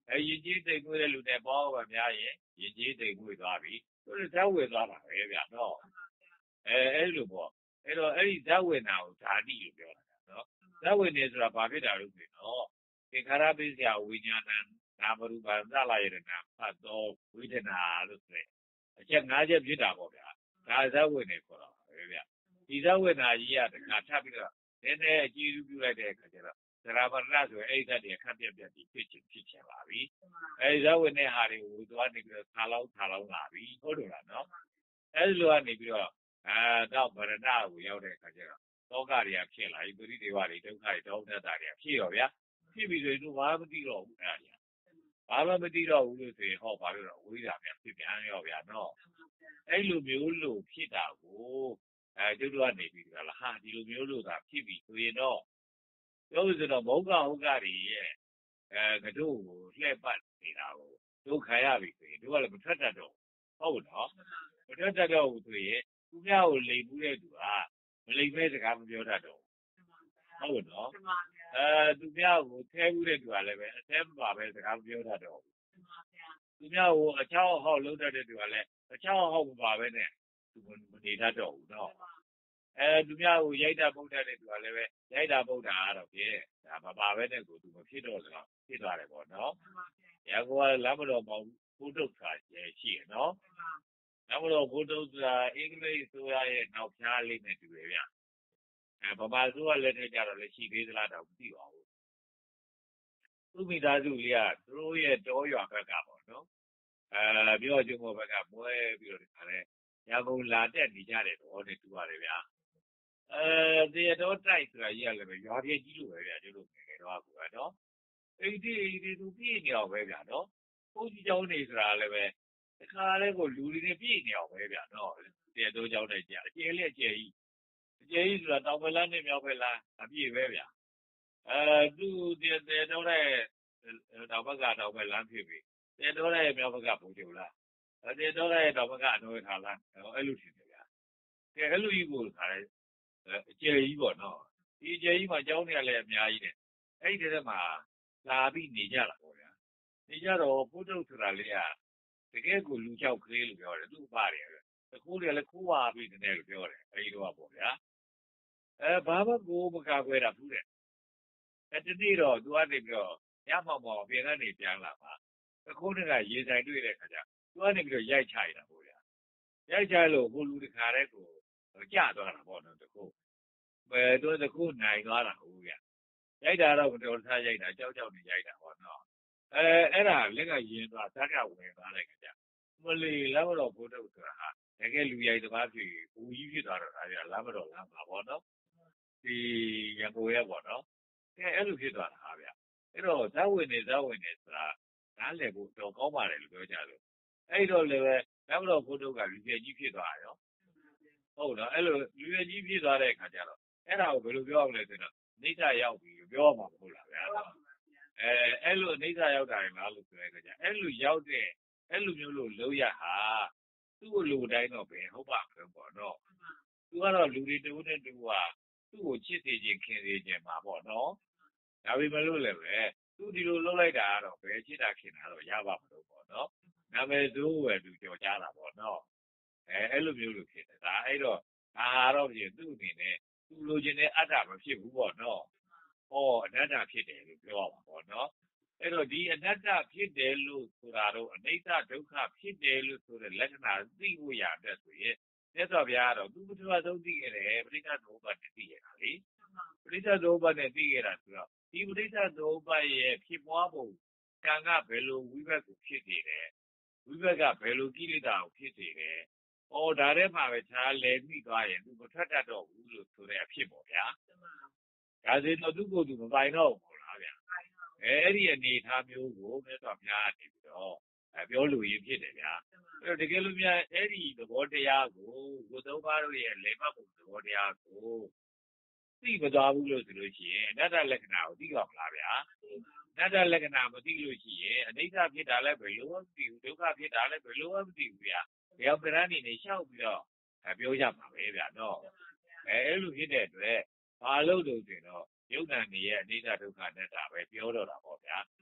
Speaker 1: ရင်ကြီးတိမ်မွေးတဲ့လူနဲ့ပေါင်းပါများရင်ရင်ကြီးတိမ်မွေးသွားပြီသူတို့ဇက်ဝင်သွားတာပဲဗျာနော်အဲ့လိုပေါ့အဲ့တော့အဲ့ဒီဇက်ဝင်တာကိုဓာတိလို့ပြောတာနော်ဇက်ဝင်နေဆိုတာဘာဖြစ်တာလို့ဆိုတော့သင်္ခါရပိစ္ဆယဝိညာဏနာမရူပသလယရဏဖတ်သောဝိဒနာလို့ဆိုတဲ့အချက်၅ချက်ဖြစ်တာပေါ့ဗျာဒါဇက်ဝင်နေခေါ်တာပဲဗျာဒီဇက်ဝင်တာကြီးကတခါထပ်ပြီးတော့နည်းနည်းအကြည့်ပြုလိုက်တဲ့အခါကျတော့သရမရဏဆိုအဲ့ဒီဓာတ်တွေခက်ပြက်ပြက်ဖြစ်ချင်ပါပြီအဲ့ဒီဇက်ဝင်တဲ့ဟာတွေကိုသွားနေပြီးတော့ခါလောင်းလာပြီဟုတ်တယ်လားနော်အဲ့ဒီလိုကနေပြီးတော့တော့ဗရဏကိုရောက်တဲ့အခါကျတော့တောကတွေကဖြစ်လာပြီပရိဒေဝတွေဒုက္ခတွေတောင်းတတာတွေဖြစ်ရောဗျာဖြစ်ပြီးဆိုရင်သူဘာမှမသိတော့ဘူးအဲ့ဒါဘာမှမသိတော့ဘူးလို့ဆိုရင်ဟောဘာလို့တော့ဝိဓာပြန်ဖြစ်ပြန်ရောဗျာနော်အဲ့လိုမျိုးလို့ဖြစ်တာကိုကျုပ်တို့ကနေပြီးတော့ဟာဒီလိုမျိုးလို့သာဖြစ်ပြီးဆိုရင်တော့ပြောလို့ဆိုတော့မောကဟုတ်ကတွေရဲ့ကတို့ကိုလှည့်ပတ်နေတာကိုတို့ခံရပြီဆိုရင်တို့ကလည်းမထွက်တတ်တော့ဟုတ်နော်မထွက်တတ်တော့ဘူးဆိုရင်သူများကိုလိမ်မှုတဲ့သူကမလိမ်မဲစကားမပြောတတ်တော့ဟုတ်နော်သူများကိုထဲမှုတဲ့သူကလည်းပဲအထဲမပါပဲစကားမပြောတတ်တော့ဘူးသူများကိုအချောင်းအဟောက်လုပ်တတ်တဲ့သူကလည်းအချောင်းအဟောက်မပါပဲနဲ့သူမနေတတ်တော့ဘူးနော်သူများကိုရိုက်တာပုတ်တတ်တဲ့သူကလည်းပဲရိုက်တာပုတ်တာကတော့ဖြင့်ဒါမပါပဲနဲ့ကိုသူမဖြစ်တော့ဆိုတော့ဖြစ်သွားတယ်ပေါ့နော်ရန်ကုန်ကလမ်းမတော်ပေါ့ဘုဒ္ဓခါရှိရနော်လမ်းမတော်ဘုဒ္ဓကအင်္ဂလိပ်ဆိုရရဲ့နောက်ဖြားလေးနဲ့တူတယ်ဗျဗမာဆိုရလက်ထက်ကြတော့လည်းရှိသေးသလားတော့မသိပါဘူးသူမိသားစုလေးကသူတို့ရဲ့တောရွာဘက်ကပေါ့နော်ပြောကျုံဘက်ကမွဲပြီးတော့ဒီခါလဲရန်ကုန်လာတက်နေကြတယ်တော့တူပါတယ်ဗျာတေတော်တိုက်ဆိုတာကြီးကလည်းပဲရွာပြည့်ကြီးလို့ပဲဗျာကျတို့ငယ်ငယ်တော့ကူနော်အိဒီသူပြည့်နေအောင်ပဲဗျာနော်ဘုန်းကြီးเจ้าနေဆိုတာလည်းပဲတခါလဲကိုလူတွေနဲ့ပြည့်နေအောင်ပဲဗျာနော်တေတော်เจ้าတိုက်ကြအကျယ်လေးအကျယ်ကြီးဆိုတာတောင်ဘက်လမ်းနဲ့မြောက်ဘက်လမ်းအပြည့်ပဲဗျာသူတေတော်တဲ့တောင်ဘက်ကတောင်ဘက်လမ်းဖြစ်ပြီတေတော်တဲ့မြောက်ဘက်ကဘုံကျုံလားတေတော်တဲ့တောင်ဘက်ကအနော်ထားလားအဲ့လိုဖြစ်တယ်ဗျာအဲ့လိုကြီးကိုခါလဲအကျယ်ကြီးပေါ့နော်ဒီအကျယ်ကြီးမှာကျောင်းတွေကလည်းအများကြီးတယ်အဲ့ဒီတည်းမှာလာပြီးနေကြတာပေါ့ဗျာနေကြတော့ဘုဒ္ဓဆိုတာလေးကတကယ်ကိုလူချောက်ကလေးလို့ပြောတယ်သူ့ပါတယ်တခိုးတွေကလည်းခိုးပါပြီးတယ်လို့ပြောတယ်အဲ့ဒီတော့ပေါ့ဗျာဘာမှကိုမကာကွယ်တာဘူးတဲ့တနေ့တော့သူကနေပြီးတော့ညမောင်ပြင်ကနေပြန်လာပါတခိုးတွေကရေဆိုင်တွေ့တဲ့ခါကျသူကနေပြီးတော့ရိုက်ချရတာပေါ့ဗျာရိုက်ချလို့ဟိုလူတခါတည်းကိုကြသွားတာပေါ့နော်တခိုးသူတခိုးနိုင်သွားတာဟုတ်ဗျာရိုက်တာတော့မတော်ထားရိုက်တာကြောက်နေရိုက်တာပေါ့နော်အဲ့ဒါလက်ကရင်သွားဇက်ကဝင်သွားတဲ့ခါကျမလီလမ်းမတော်ဘုဒ္ဓဆိုတာဟာတကယ်လူရိုက်သမားဖြစ်ဘူကြီးဖြစ်သွားတော့ဒါပြလမ်းမတော်လမ်းပါပေါ့နော်ဒီရန်ကုန်ရဲ့ပေါ့နော်အဲ့လိုဖြစ်သွားတာဟာဗျအဲ့တော့ဇက်ဝင်နေဆိုတာနားလည်ဖို့တော့ကောင်းပါတယ်လို့ပြောကြလို့အဲ့တော့လည်းပဲလမ်းမတော်ဘုဒ္ဓကလူပြည့်ကြီးဖြစ်သွားရောဟုတ်နော်အဲ့လိုလူပြည့်ကြီးဖြစ်သွားတဲ့အခါကျတော့အဲ့ဒါကိုဘယ်လိုပြောရမလဲဆိုတော့နေစာရောက်ပြီပြောမှာမဟုတ်လားဗျာအဲ့လိုနေစာရောက်တာရင်လားလို့ပြောရကြအဲ့လိုရောက်တဲ့အဲ့လိုမျိုးလို့လုံးရဟာသူ့ကိုလူတိုင်းတော့ပဲဟုတ်ပါဘူးပေါ့နော်သူကတော့လူတွေတူနဲ့တူဟာသူ့ကိုချစ်စေခြင်းခင်စေခြင်းမှာပေါ့နော်ဒါပေမဲ့လို့လည်းပဲသူဒီလိုလုပ်လိုက်တာကတော့ဘယ်ချစ်တာခင်တာတော့ရပါမလို့ပေါ့နော်နာမည်ဆိုးပဲသူကြော်ကြတာပေါ့နော်အဲ့လိုမျိုးလို့ဖြစ်တယ်ဒါအဲ့တော့ဒါတော့ပြင်သူ့အနေနဲ့သူလိုချင်တဲ့အတ္တမဖြစ်ဘူးပေါ့နော်ဟောအနတ္တဖြစ်တယ်လို့ပြောပါပေါ့နော်အဲ့တော့ဒီအနတ္တဖြစ်တယ်လို့ဆိုတာတော့အနိစ္စဒုက္ခဖြစ်တယ်လို့ဆိုတဲ့လက္ခဏာသိဖို့ရတဲ့ဆိုရင်မြတ်စွာဘုရားကတော့သူပထမဆုံးသိခဲ့တယ်ပဋိစ္စသမုပ္ပါဒ်နဲ့သိခဲ့တာလေပဋိစ္စသမုပ္ပါဒ်နဲ့သိခဲ့တာဆိုတော့ဒီပဋိစ္စသမုပ္ပါဒ်ရဲ့ဖြစ်ပွားပုံကံကဘယ်လိုဝိဘတ်ကိုဖြစ်နေတယ်ဝိဘတ်ကဘယ်လိုကိလေသာကိုဖြစ်နေတယ်ဒါထဲမှာပဲခြားလဲမိသွားရင်သူမထွက်တတ်တော့ဘူးလို့ဆိုတဲ့အဖြစ်ပေါ့ဗျာဒါဆိုတော့သူ့ကိုယ်သူမပိုင်တော့ဘူးလားဗျာအဲ့ဒီအနေအထားမျိုးကိုမြတ်စွာဘုရားကနေပြီးတော့ပြောလို့ရဖြစ်တယ်ဗျာအဲ့တော့တကယ်လို့များအဲ့ဒီသဘောတရားကိုဘုသုံးပါးတို့ရဲ့လေမတ်ပုံသဘောတရားကိုသိမသွားဘူးလို့ဆိုလို့ရှိရင်အနတ္တလက္ခဏာကိုသိပါမလားဗျာအနတ္တလက္ခဏာမသိလို့ရှိရင်အနိစ္စဖြစ်တာလည်းဘယ်လိုမှမသိဘူးဒုက္ခဖြစ်တာလည်းဘယ်လိုမှမသိဘူးဗျာဘယ်အောင်ပြန်နေနေရှောက်ပြီးတော့ပြောရမှာပဲဗျာနော်အဲ့လိုဖြစ်တဲ့အတွက်ဘာလို့လို့ဆိုတော့ယုတ်တန်နေရဲ့အနိစ္စဒုက္ခအနတ္တပဲပြောတော့တာပေါ့ဗျာ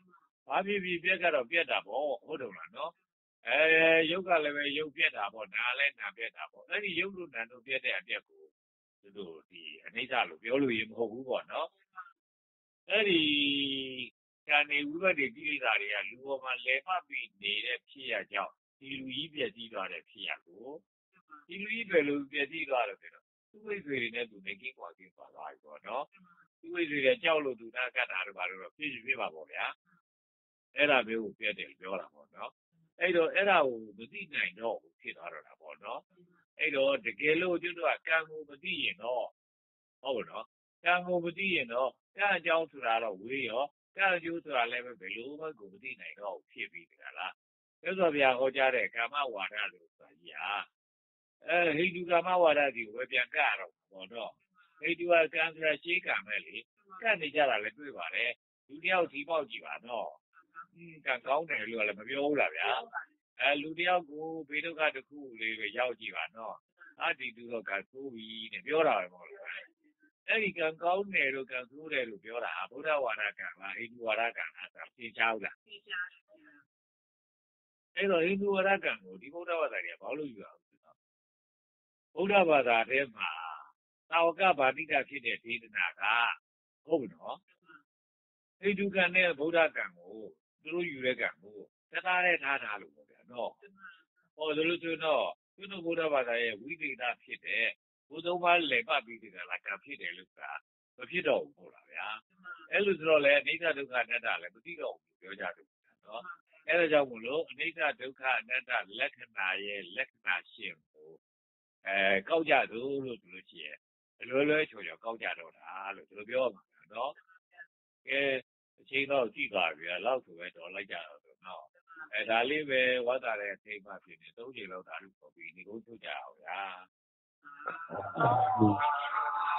Speaker 1: ဘာဖြစ်ပြီးပြက်ကတော့ပြက်တာပေါ့ဟုတ်တယ်မလားနော်ရုပ်ကလည်းပဲရုပ်ပြက်တာပေါ့နာလည်းနာပြက်တာပေါ့အဲ့ဒီရုပ်တို့နာတို့ပြက်တဲ့အပြက်ကိုသူတို့ဒီအနိစ္စလို့ပြောလို့ရမဟုတ်ဘူးပေါ့နော်အဲ့ဒီဉာဏ်နေဝိဘတ်တွေကိလေသာတွေကလူပေါ်မှာလဲမှတ်ပြီးနေတဲ့ဖြစ်ရကြောင်းဒီလူကြီးပြက်ကြီးသွားတဲ့ဖြစ်ရကိုဒီလူကြီးပဲလို့ပြက်ကြီးသွားတယ်ဆိုတော့သူ့ဝိသေတွေနဲ့သူနေကင်းကွာကင်းသွားသွားပြီပေါ့နော်သူ့ဝိသေတွေကြောက်လို့သူနာကတ်တာတို့ဘာလို့တော့ဖြစ်ပါပေါ့ဗျာအဲ့ဒါမျိုးကိုပြတ်တယ်ပြောတာပေါ့နော်အဲ့တော့အဲ့ဒါကိုမသိနိုင်တော့ဘူးဖြစ်သွားတော့တာပေါ့နော်အဲ့တော့တကယ်လို့ကျွတ်တော့ကံကိုမသိရင်တော့ဟုတ်နော်ကံကိုမသိရင်တော့ကံအကြောင်းဆိုတာတော့ဝေးရောကံအကျိုးဆိုတာလည်းပဲဘယ်လိုမှကိုမသိနိုင်တော့ဖြစ်ပြီးတကလားမြတ်စွာဘုရားဟောကြားတဲ့ကာမဝါဒလို့ဆိုတာကြီးဟာဟိန္ဒူကာမဝါဒကြီးကိုပဲပြန်ကရတော့ပေါ့နော်ဟိန္ဒူကကံဆိုတာရှေးကံပဲလေကံနေကြတာလည်းတွေ့ပါတယ်လူတယောက်ဒီပေါက်ကြည့်ပါနော်ကံကောင်းတယ်လို့လည်းမပြောဘူးလားဗျာလူတယောက်ကိုဘေးဒုက္ခတစ်ခုလေးပဲရောက်ကြည့်ပါနော်ဒီသူတော့ကံဆိုးပြီတဲ့ပြောတာပဲမဟုတ်လားအဲ့ဒီကံကောင်းတယ်လို့ကံဆိုးတယ်လို့ပြောတာဗုဒ္ဓဝါဒကံလားဟိန္ဒူဝါဒကံလားဆိုတာသိချဘူးလားသိချတယ်အဲ့တော့ဟိန္ဒူဝါဒကံကိုဒီဗုဒ္ဓဘာသာတွေကဘာလို့ယူရအောင်ဗုဒ္ဓဘာသာထဲမှာသာဝကဗာတိကဖြစ်တဲ့ဒေသနာကဟုတ်ပြီနော်ဟိန္ဒူကံနဲ့ဗုဒ္ဓကံကိုသူတို့ယူတဲ့ကံကိုတသားနဲ့ထားထားလို့ပေါ့ဗျာနော်ဟောလို့ဆိုတော့သူတို့ဗုဒ္ဓဘာသာရဲ့ဝိသေသဖြစ်တဲ့ဘုသုံးပါးလည်းပတ်ပြီးဒီကလာကံဖြစ်တယ်လို့ဆိုတာမဖြစ်တော့ဘူးဟုတ်လားဗျာအဲ့လိုဆိုတော့လေအနိစ္စဒုက္ခအနတ္တလည်းမသိတော့ဘူးပြောကြတယ်နော်အဲ့ဒါကြောင့်မို့လို့အနိစ္စဒုက္ခအနတ္တလက္ခဏာရဲ့လက္ခဏာရှင်းကိုကောက်ကြသို့လို့ဆိုလို့ရှိရင်လွယ်ချော်ကောက်ကြတော့တာလို့ဒီလိုပြောမှာနော်အချိန်တော့ကြည့်သွားပြီလောက်ဆိုပဲတော်လိုက်ကြတော့ဆိုတော့ဒါလေးပဲဝတ်တာတဲ့အချိန်မှဖြစ်နေ3ချိန်လောက်ဒါလို့ပြောပြီးဒီကုန်းထုတ်ကြအောင်ဗျာ